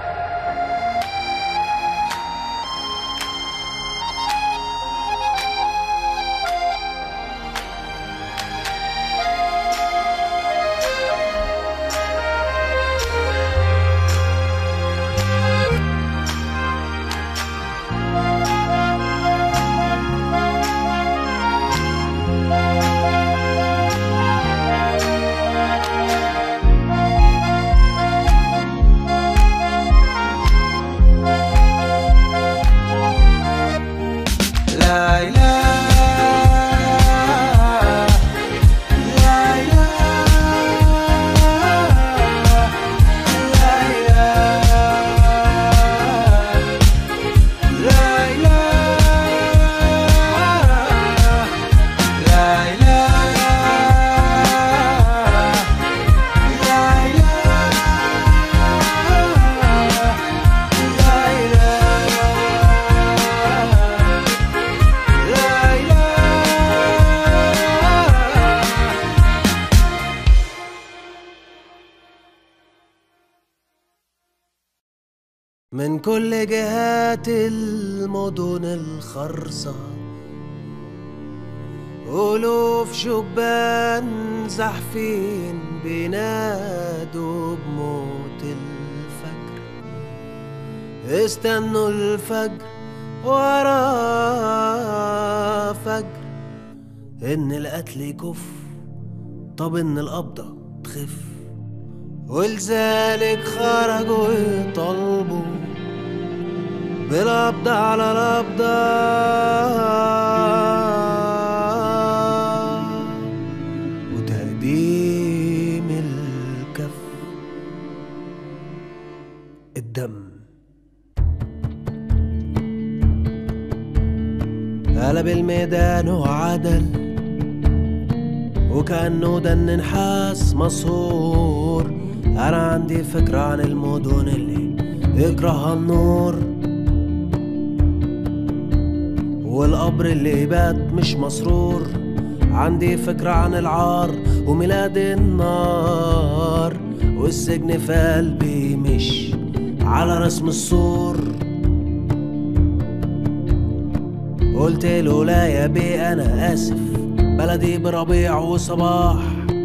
من كل جهات المدن الخرصة ألوف شبان زحفين بينادوا بموت الفجر. استنوا الفجر ورا فجر، إن القتل يكف، طب إن القبضة تخف. ولذلك خرجوا يطلبوا بالقبض على القبضة، وتقديم الكف. الدم قلب الميدان وعدل، وكأنه دن نحاس مسهور. أنا عندي فكرة عن المدن اللي يكرهها النور، والقبر اللي بات مش مسرور. عندي فكرة عن العار وميلاد النار، والسجن في قلبي مش على رسم السور. قلت له لا يا بي أنا آسف، بلدي بربيع وصباح،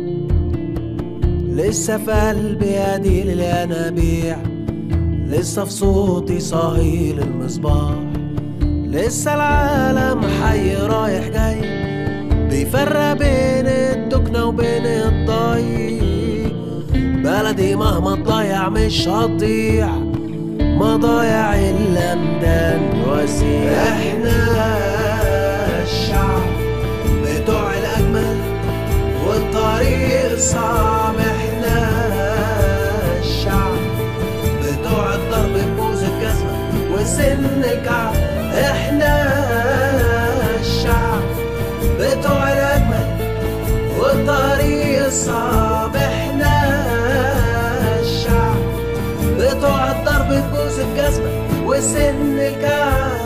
لسه في قلبي أديل الينابيع، لسه في صوتي صهيل المصباح، لسه العالم حي رايح جاي بيفرق بين الدكنة وبين الضي. بلدي مهما تضيع مش هتضيع، ما ضايع إلا ميدان وسيع. احنا الشعب بتوع الأجمل والطريق صعب، احنا الشعب بتوع الضرب ببوز الجزمة وسن الكعب، احنا الشعب بتوع الأجمل والطريق صعب، احنا الشعب بتوع الضرب ببوز الجزمة وسن الكعب.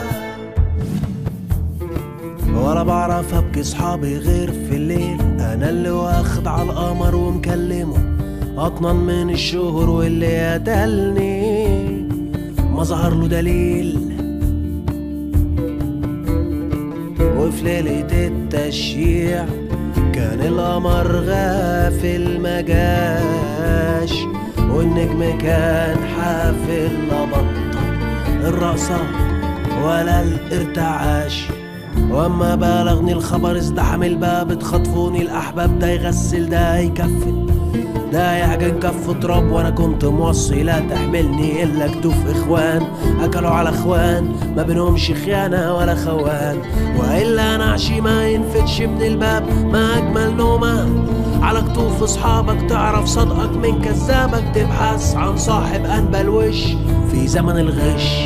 ولا بعرف ابكي صحابي غير في الليل، انا اللي واخد على القمر ومكلمه اطمن من الشهر، واللي قتلني ما ظهر له دليل. وفي ليلة التشييع كان القمر غافل مجاش، والنجم كان حافل لا بطل الرقصة ولا الارتعاش. واما بلغني الخبر ازدحم الباب، اتخطفوني الاحباب، ده يغسل ده يكفن ده يعجن كف تراب، وانا كنت موصي لا تحملني الا كتوف اخوان اكلوا على اخوان ما بينهمش خيانه ولا خوان. والا نعشي ما ينفتش من الباب، ما اجمل نومه على كتوف اصحابك، تعرف صدقك من كذابك، تبحث عن صاحب انبل وش في زمن الغش.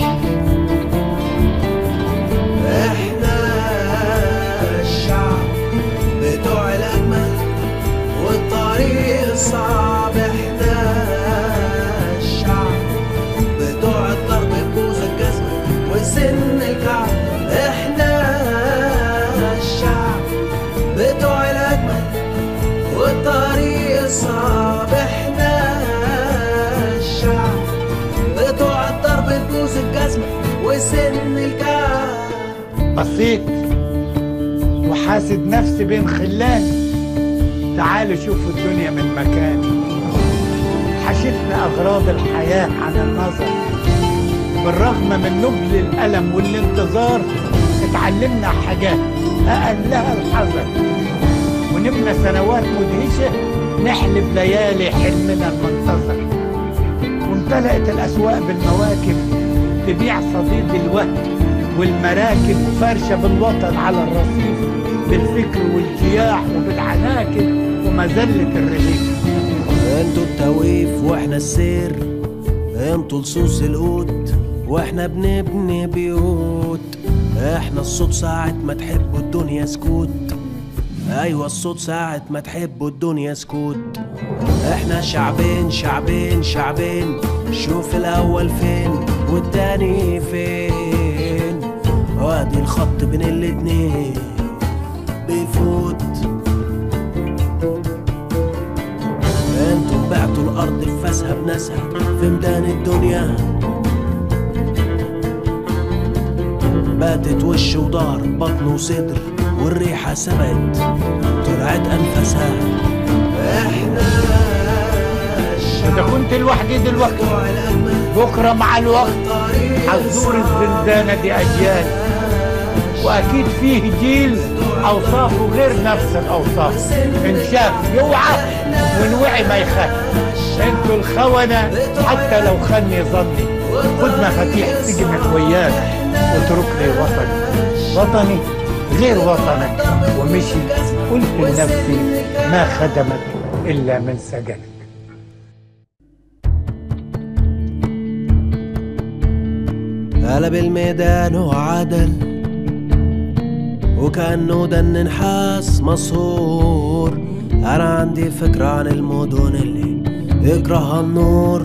احنا الشعب بتوع الاجمل والطريق صعب، احنا الشعب بتوع الضرب ببوز الجزمة وسن الكعب، احنا الشعب بتوع الاجمل والطريق صعب، احنا الشعب بتوع الضرب ببوز الجزمة وسن الكعب. بصيت وحاسد نفسي بين خلاني، تعالوا شوفوا الدنيا من مكاني. حشتنا أغراض الحياة عن النظر، بالرغم من نبل الألم والانتظار اتعلمنا حاجات أقلها الحذر، ونبنى سنوات مدهشة نحلب ليالي حلمنا المنتظر. وامتلأت الأسواق بالمواكب تبيع صديد الوهم، والمراكب فرشة بالوطن على الرصيف، بالفكر والجياح وبالعناكب ومذلة الرغيف. انتوا التوقيف واحنا السير، انتوا لصوص القوت واحنا بنبني بيوت. احنا الصوت ساعة ما تحبوا الدنيا سكوت، ايوه الصوت ساعة ما تحبوا الدنيا سكوت. احنا شعبين شعبين شعبين، شوف الاول فين والتاني فين، وادي الخط بين الاتنين بيفوت. انتوا بعتوا الارض بفاسها بناسها في ميدان الدنيا، باتت وش وضهر بطن وصدر، والريحة سبقت طلعت انفاسها. احنا إذا كنت لوحدي دلوقتي بكرة مع الوقت هتزور الزنزانة دي أجيال، وأكيد فيه جيل أوصافه غير نفس الأوصاف، إن شاف يوعى وإن وعي ما يخاف. انتوا الخونة حتى لو خني ظني، خد مفاتيح سجنك وياك واتركني وطني. وطني غير وطنك، ومشي قلت لنفسي ما خدمك إلا من سجنك. قلب الميدان وعدل، وكأنه دن نحاس مسهور. أنا عندي فكرة عن المدن اللي يكرهها النور،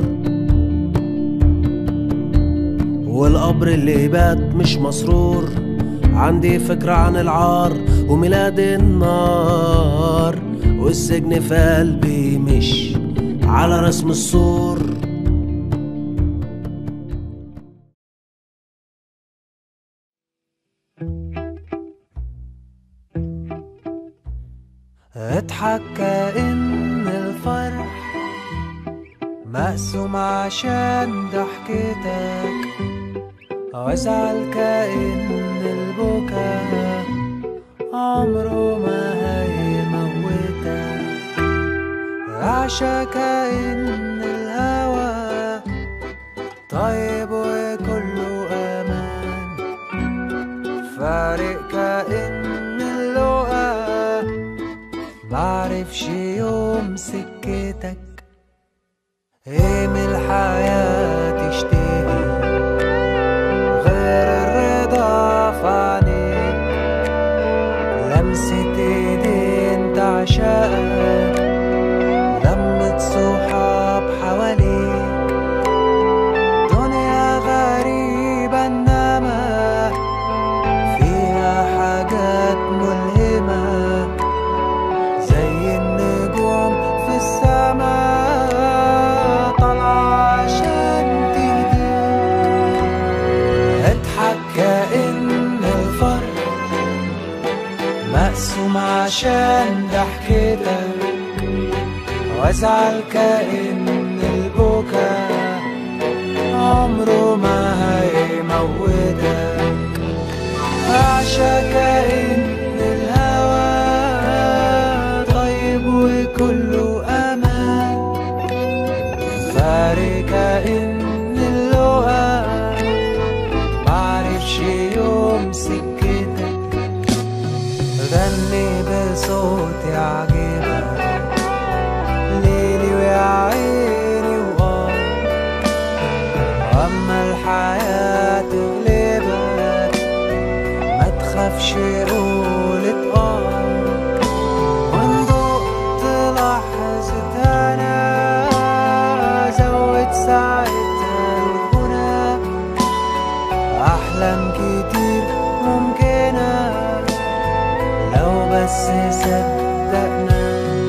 والقبر اللي بات مش مسرور. عندي فكرة عن العار وميلاد النار، والسجن في قلبي مش على رسم السور. اضحك كأن الفرح مقسوم عشان ضحكتك، وازعل كأن البكا عمره ما هيموتك. عاشا كأن الهوى طيب وكله أمان، فارق كأن اللقا معرفش يوم سكتك. ايه من الحياة تشتهي غير الرضا في عينيك، لمسة ايدين تعشقك، لمة صحاب حواليك. دنيا غريبة انما فيها حاجات ملهمة، زي النجوم في السماء طالعة عشان تهديك. اضحك كأن الفرح مقسوم عشان ضحكتك، وازعل كأن البكاء عمره ما هيموتك. عاشا كأن الهوى طيب وكله أمان، فارق كأن اللقا معرفش يوم سكتك. غني بصوت يعجبك ليلي ويا عيني واما الحياة تغلبك ما تخافش قولت وان ضقت لحظة انا زود ساعتها الغنى. احلام كتير ممكنة لو بس صدقنا.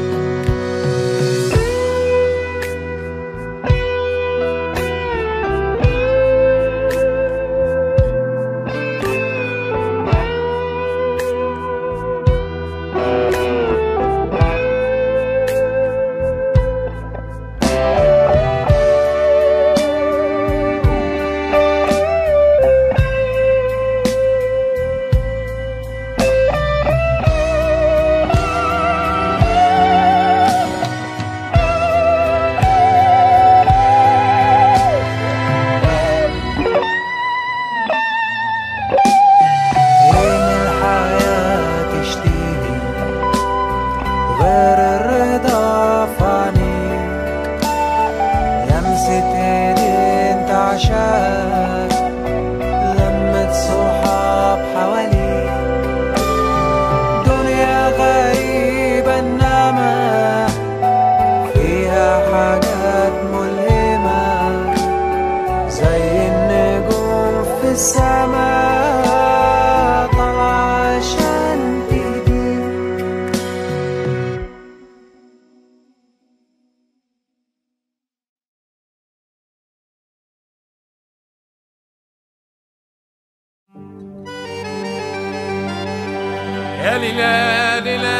يا ليلى ليلى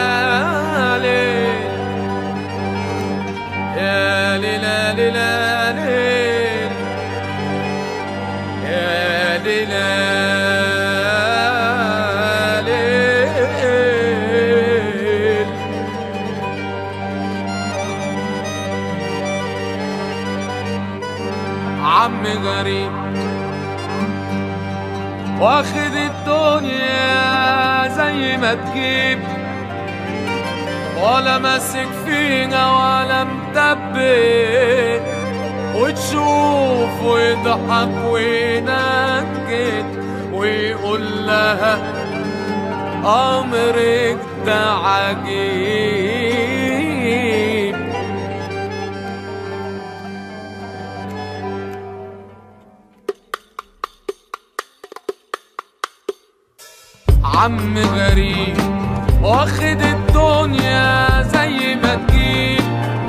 يا ليلى ليلى يا ليلى عم غريب واخد الدنيا زي ما تجيب، ولا ماسك فينا ولا مدبر، وتشوف ويضحك وينكد ويقول لها أمرك ده عجيب. عم غريب واخد الدنيا زي ما تجيب،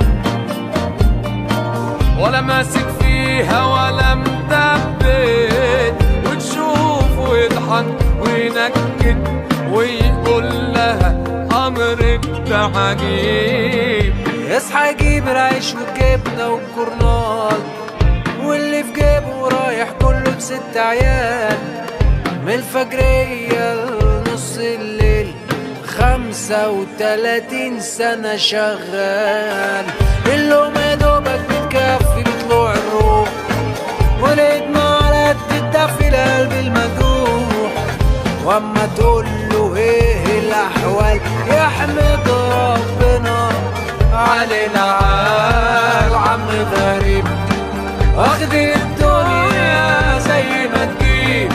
ولا ماسك فيها ولا مدبر، وتشوف ويضحك وينكد ويقول لها أمرك ده عجيب. اصحى جيب العيش والجبنة والكورنال، واللي في جيبه رايح كله ب6 عيال، من الفجرية لنص الليل 35 سنة شغال، اللوم يا دوبك بتكفي بطلوع الروح، ولقيتنا على قد الدفي القلب المجروح. واما تقوله ايه الاحوال يحمد ربنا علينا عال. عم غريب واخد الدنيا زي ما تجيب،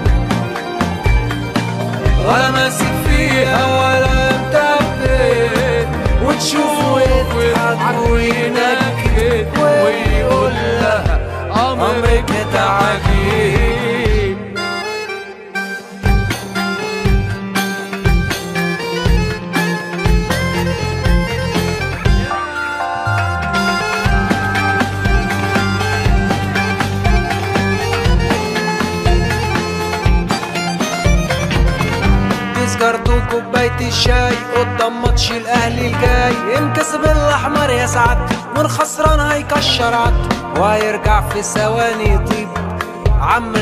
ولا ماسك فيها ولا مثبت، وتشوف ويضحك وينكد ويقول لها أمرك تعجيب. تذكرتوا كوباية الشاي قدام ماتش الاهلي الجاي، انكسب الاحمر يا سعادتي والخسران هيكشر عدته، وهيرجع في ثواني يطيب. عم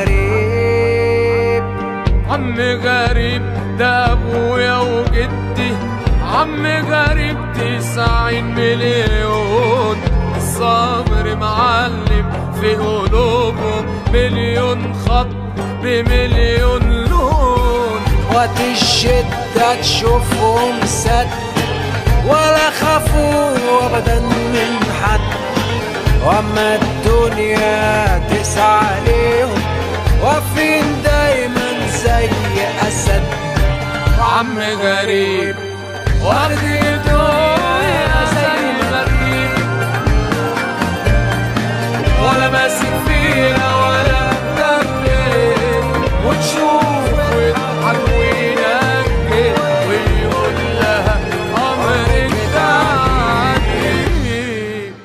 غريب عم غريب ده ابويا وجدي، عم غريب 90 مليون، الصبر معلم في قلوبهم مليون خط بمليون لون. وقت الشدة تشوفهم سد ولا خافوا ابدا من حد، واما الدنيا تسعى عليهم واقفين دايما زي اسد. عم غريب واخد الدنيا زي المريب، ولا ماسك فيها ولا مدبر، وتشوف ويضحك وينكد ويقول لها أمرك تعجيب.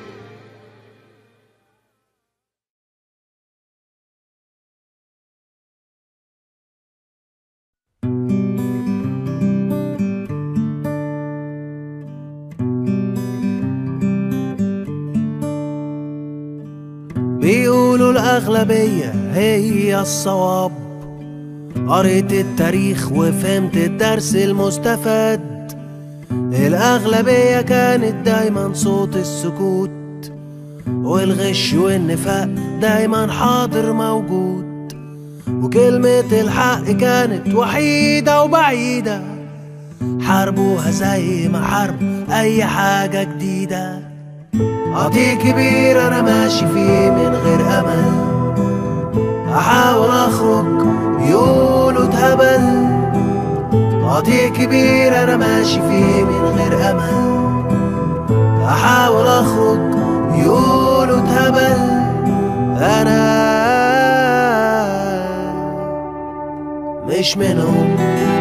بيقولوا الأغلبية هي الصواب، قريت التاريخ وفهمت الدرس المستفاد. الأغلبية كانت دايما صوت السكوت، والغش والنفاق دايما حاضر موجود، وكلمة الحق كانت وحيدة وبعيدة، حاربوها زي ما حاربوا أي حاجة جديدة. قضية كبير أنا ماشي فيه من غير أمل، أحاول أخرج يقولوا اتهبل. قضية كبير أنا ماشي فيه من غير أمل، أحاول أخرج يقولوا اتهبل. أنا مش منهم.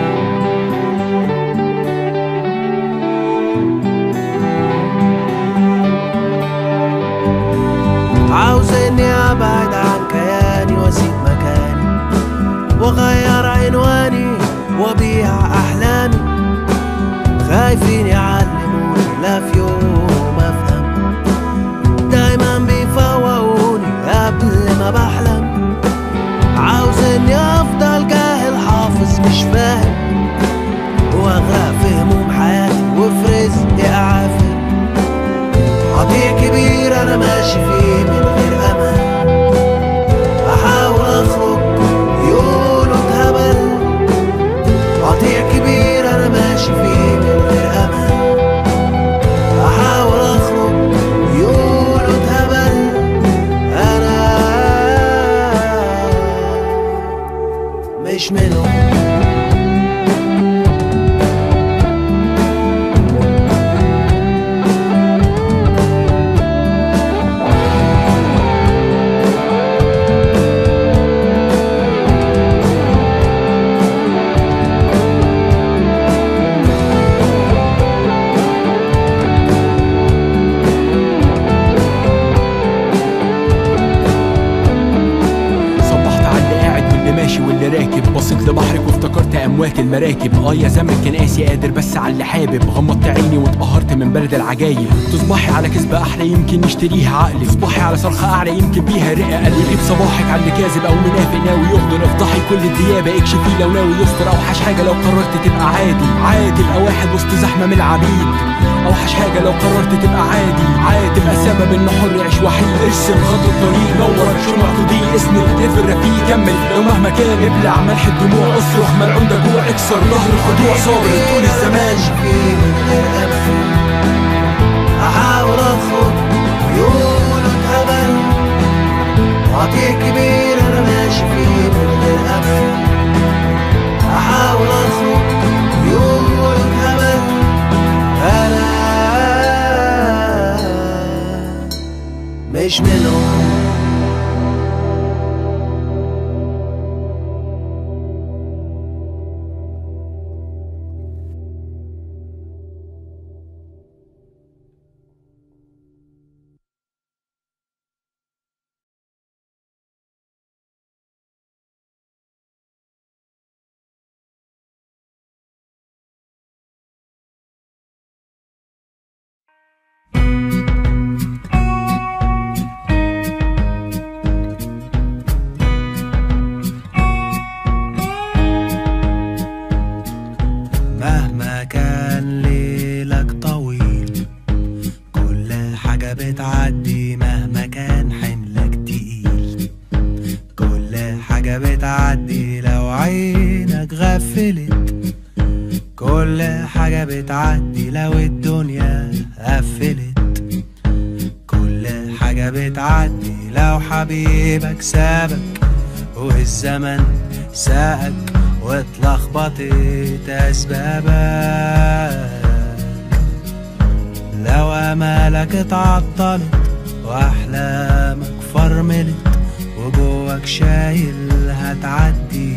عاوز اني ابعد عن كياني واسيب مكاني، واغير عنواني وابيع احلامي. خايفين يعلموني لا في يوم افهم، دايما بيفوقوني قبل ما بحلم. عاوز اني افضل جاهل حافظ مش فاهم، واغرق في هموم حياتي وفي رزقي اعافر. قضية كبير أنا ماشي فيه من غير أمل، أحاول أخرج يقولوا اتهبل. قضية كبير أنا ماشي فيه من غير أمل، أحاول أخرج يقولوا اتهبل. أنا مش منهم. اموات المراكب. يا زمن كان قاسي قادر بس على اللي حابب. غمضت عيني واتقهرت من بلد العجايب. تصبحي على كذبة احلى يمكن يشتريها عقلي. تصبحي على صرخة اعلى يمكن بيها رئة قلبي. يغيب صباحك على اللي كاذب او منافق ناوي يغدر. افضحي كل الديابة اكشفي لو ناوي يستر. اوحش حاجة لو قررت تبقى عادي تبقى واحد وسط زحمة من العبيد. اوحش حاجة لو قررت تبقى عادي تبقى سبب ان حر يعيش وحيد. ارسم خط الطريق نور شمع تضيء. اسند اقفل الرفيق كمل لو مهما كان. ابلع ملح الدموع اصرخ ملعون ده جوع. اكسر ظهر الخضوع صابر طول الزمان. احاول اخرج يوم اتهبل وعطيك كبير انا ماشي فيه من غير امل. احاول اخرج يوم اتهبل انا مش منهم. مهما كان ليلك طويل كل حاجة بتعدي. مهما كان حملك تقيل كل حاجة بتعدي. لو عينك غفلت كل حاجة بتعدي. لو الدنيا قفلت كل حاجة بتعدي. لو حبيبك سابك والزمن ساقك واتلخبطت أسبابك. لو أمالك اتعطلت وأحلامك فرملت وجواك شايل هتعدي.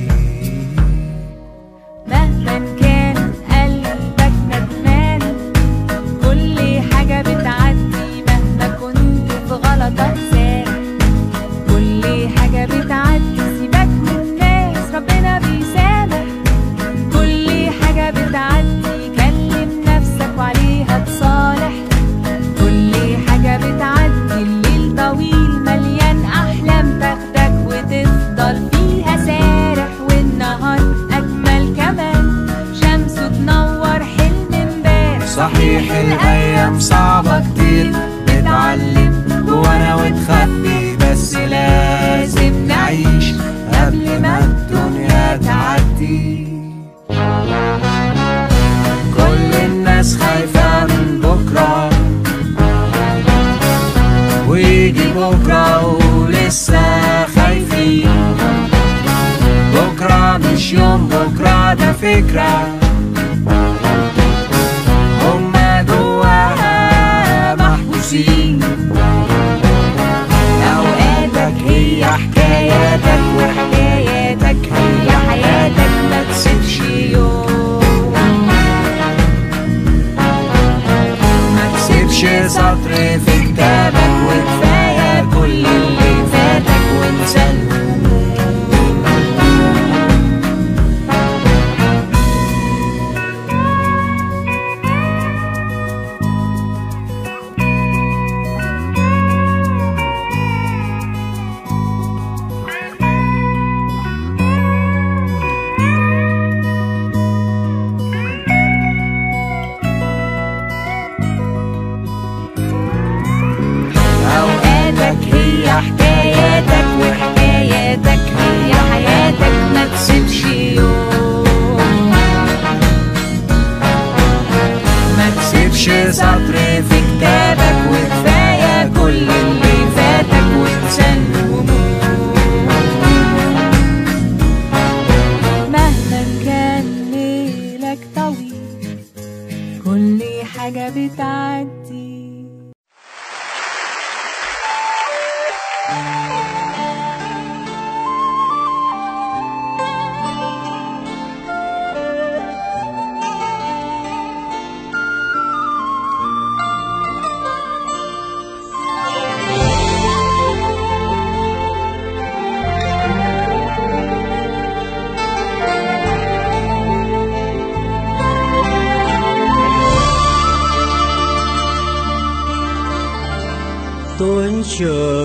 مهما كان قلبك ندمان كل حاجة بتعدي. مهما كنت في غلطك سارح كل حاجة بتعدي. سيبك من الناس ربنا بيسامح كل حاجة بتعدي. كلم نفسك وعليها تصالح كل حاجة بتعدي. الليل طويل مليان أحلام تاخدك وتفضل فيها سارح. والنهار أجمل كمان شمسه تنور حلم امبارح. صحيح الأيام صعبة كتير بتعلم جوانا وتخبي. بس لازم نعيش قبل ما الدنيا تعدي. كل الناس خايفة من بكرة ويجي بكرة ولسه خايفين. بكرة مش يوم بكرة ده فكرة هما جواها محبوسين. أوقاتك هي حكاياتك وحكاياتك هي حياتك. ما تسيبش يوم ما تسيبش سطر في كتابك. وكفاية كل اللي فاتك وانسى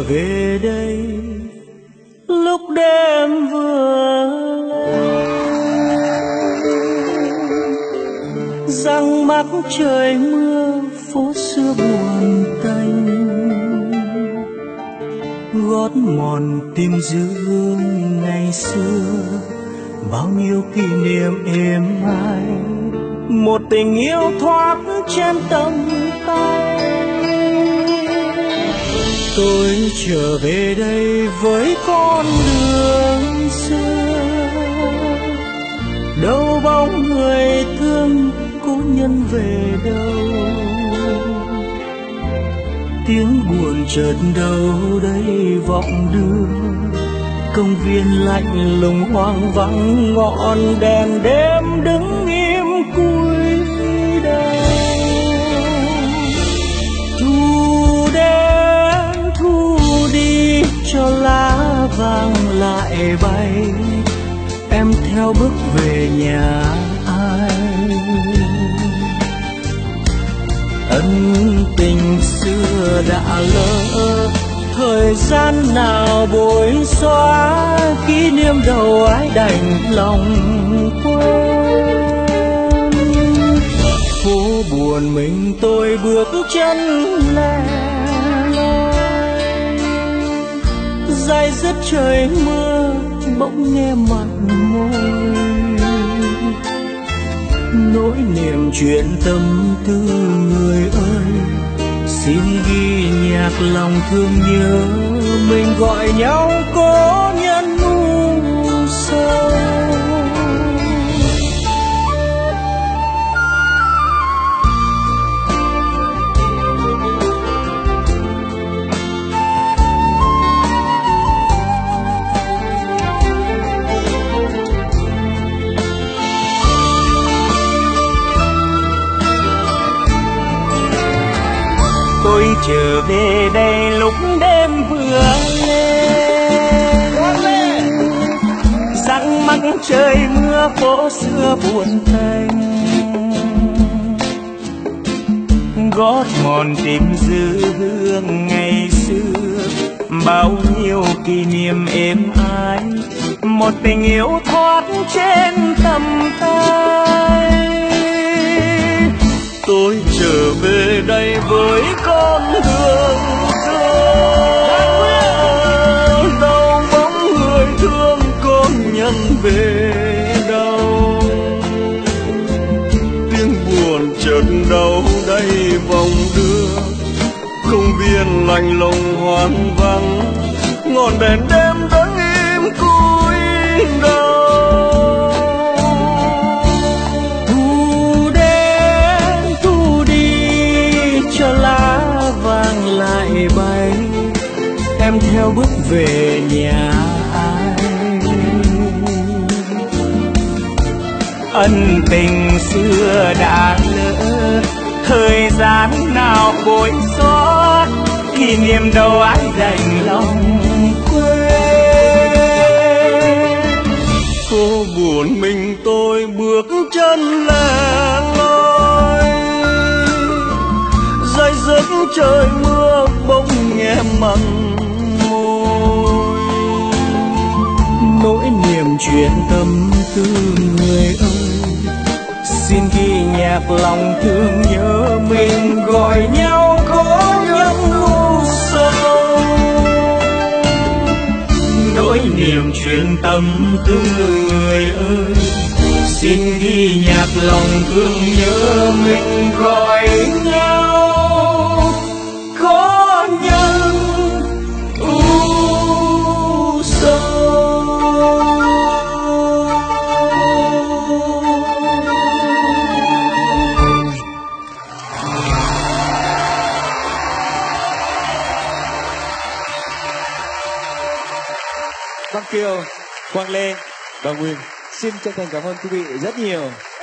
về đây lúc đêm vừa răng mắc trời mưa phố xưa buồn tanh, gót mòn tim dương ngày xưa bao nhiêu kỷ niệm êm ái, một tình yêu thoát trên tầm tay. Tôi trở về đây với con đường xưa, đâu bóng người thương cố nhân về đâu, tiếng buồn chợt đâu đây vọng đưa, công viên lạnh lùng hoang vắng, ngọn đèn đêm đứng im cúi đầu. Thu đến thu đi cho lá vàng lại bay, em theo bước về nhà ai. Ân tình xưa đã lỡ, thời gian nào bối xóa, kỷ niệm đầu ai đành lòng quên. Phố buồn mình tôi bước chân lẻ loi, dai dứt trời mưa bỗng nghe mặn môi, nỗi niềm chuyện tâm tư người ơi, xin ghi nhạc lòng thương nhớ, mình gọi nhau cố nhân u sầu. Tôi trở về đây lúc đêm vừa lên, răng mắc trời mưa phố xưa buồn tanh, gót mòn tìm dư hương ngày xưa, bao nhiêu kỷ niệm êm ái, một tình yêu thoát trên tầm tay. Tôi trở về đây với con đường xưa, đâu bóng người thương có nhân về đâu, tiếng buồn chợt đâu đây vòng đưa, công viên lạnh lùng hoang vắng, ngọn đèn đêm đứng im cúi đầu. Lại bay em theo bước về nhà ai. Ân tình xưa đã lỡ, thời gian nào bối xóa, kỷ niệm đâu ai đành lòng quên. Phố buồn mình tôi bước chân lẻ loi, dây dứt trời mưa bỗng nghe mặn môi, nỗi niềm chuyện tâm tư người ơi, xin ghi nhạc lòng thương nhớ, mình gọi nhau có những u sầu. Nỗi niềm chuyện tâm tư người ơi, xin ghi nhạc lòng thương nhớ, mình gọi nhau có nhân u sầu. Văn Kiều, Quang Lê và Nguyên xin chân thành cảm ơn quý vị rất nhiều.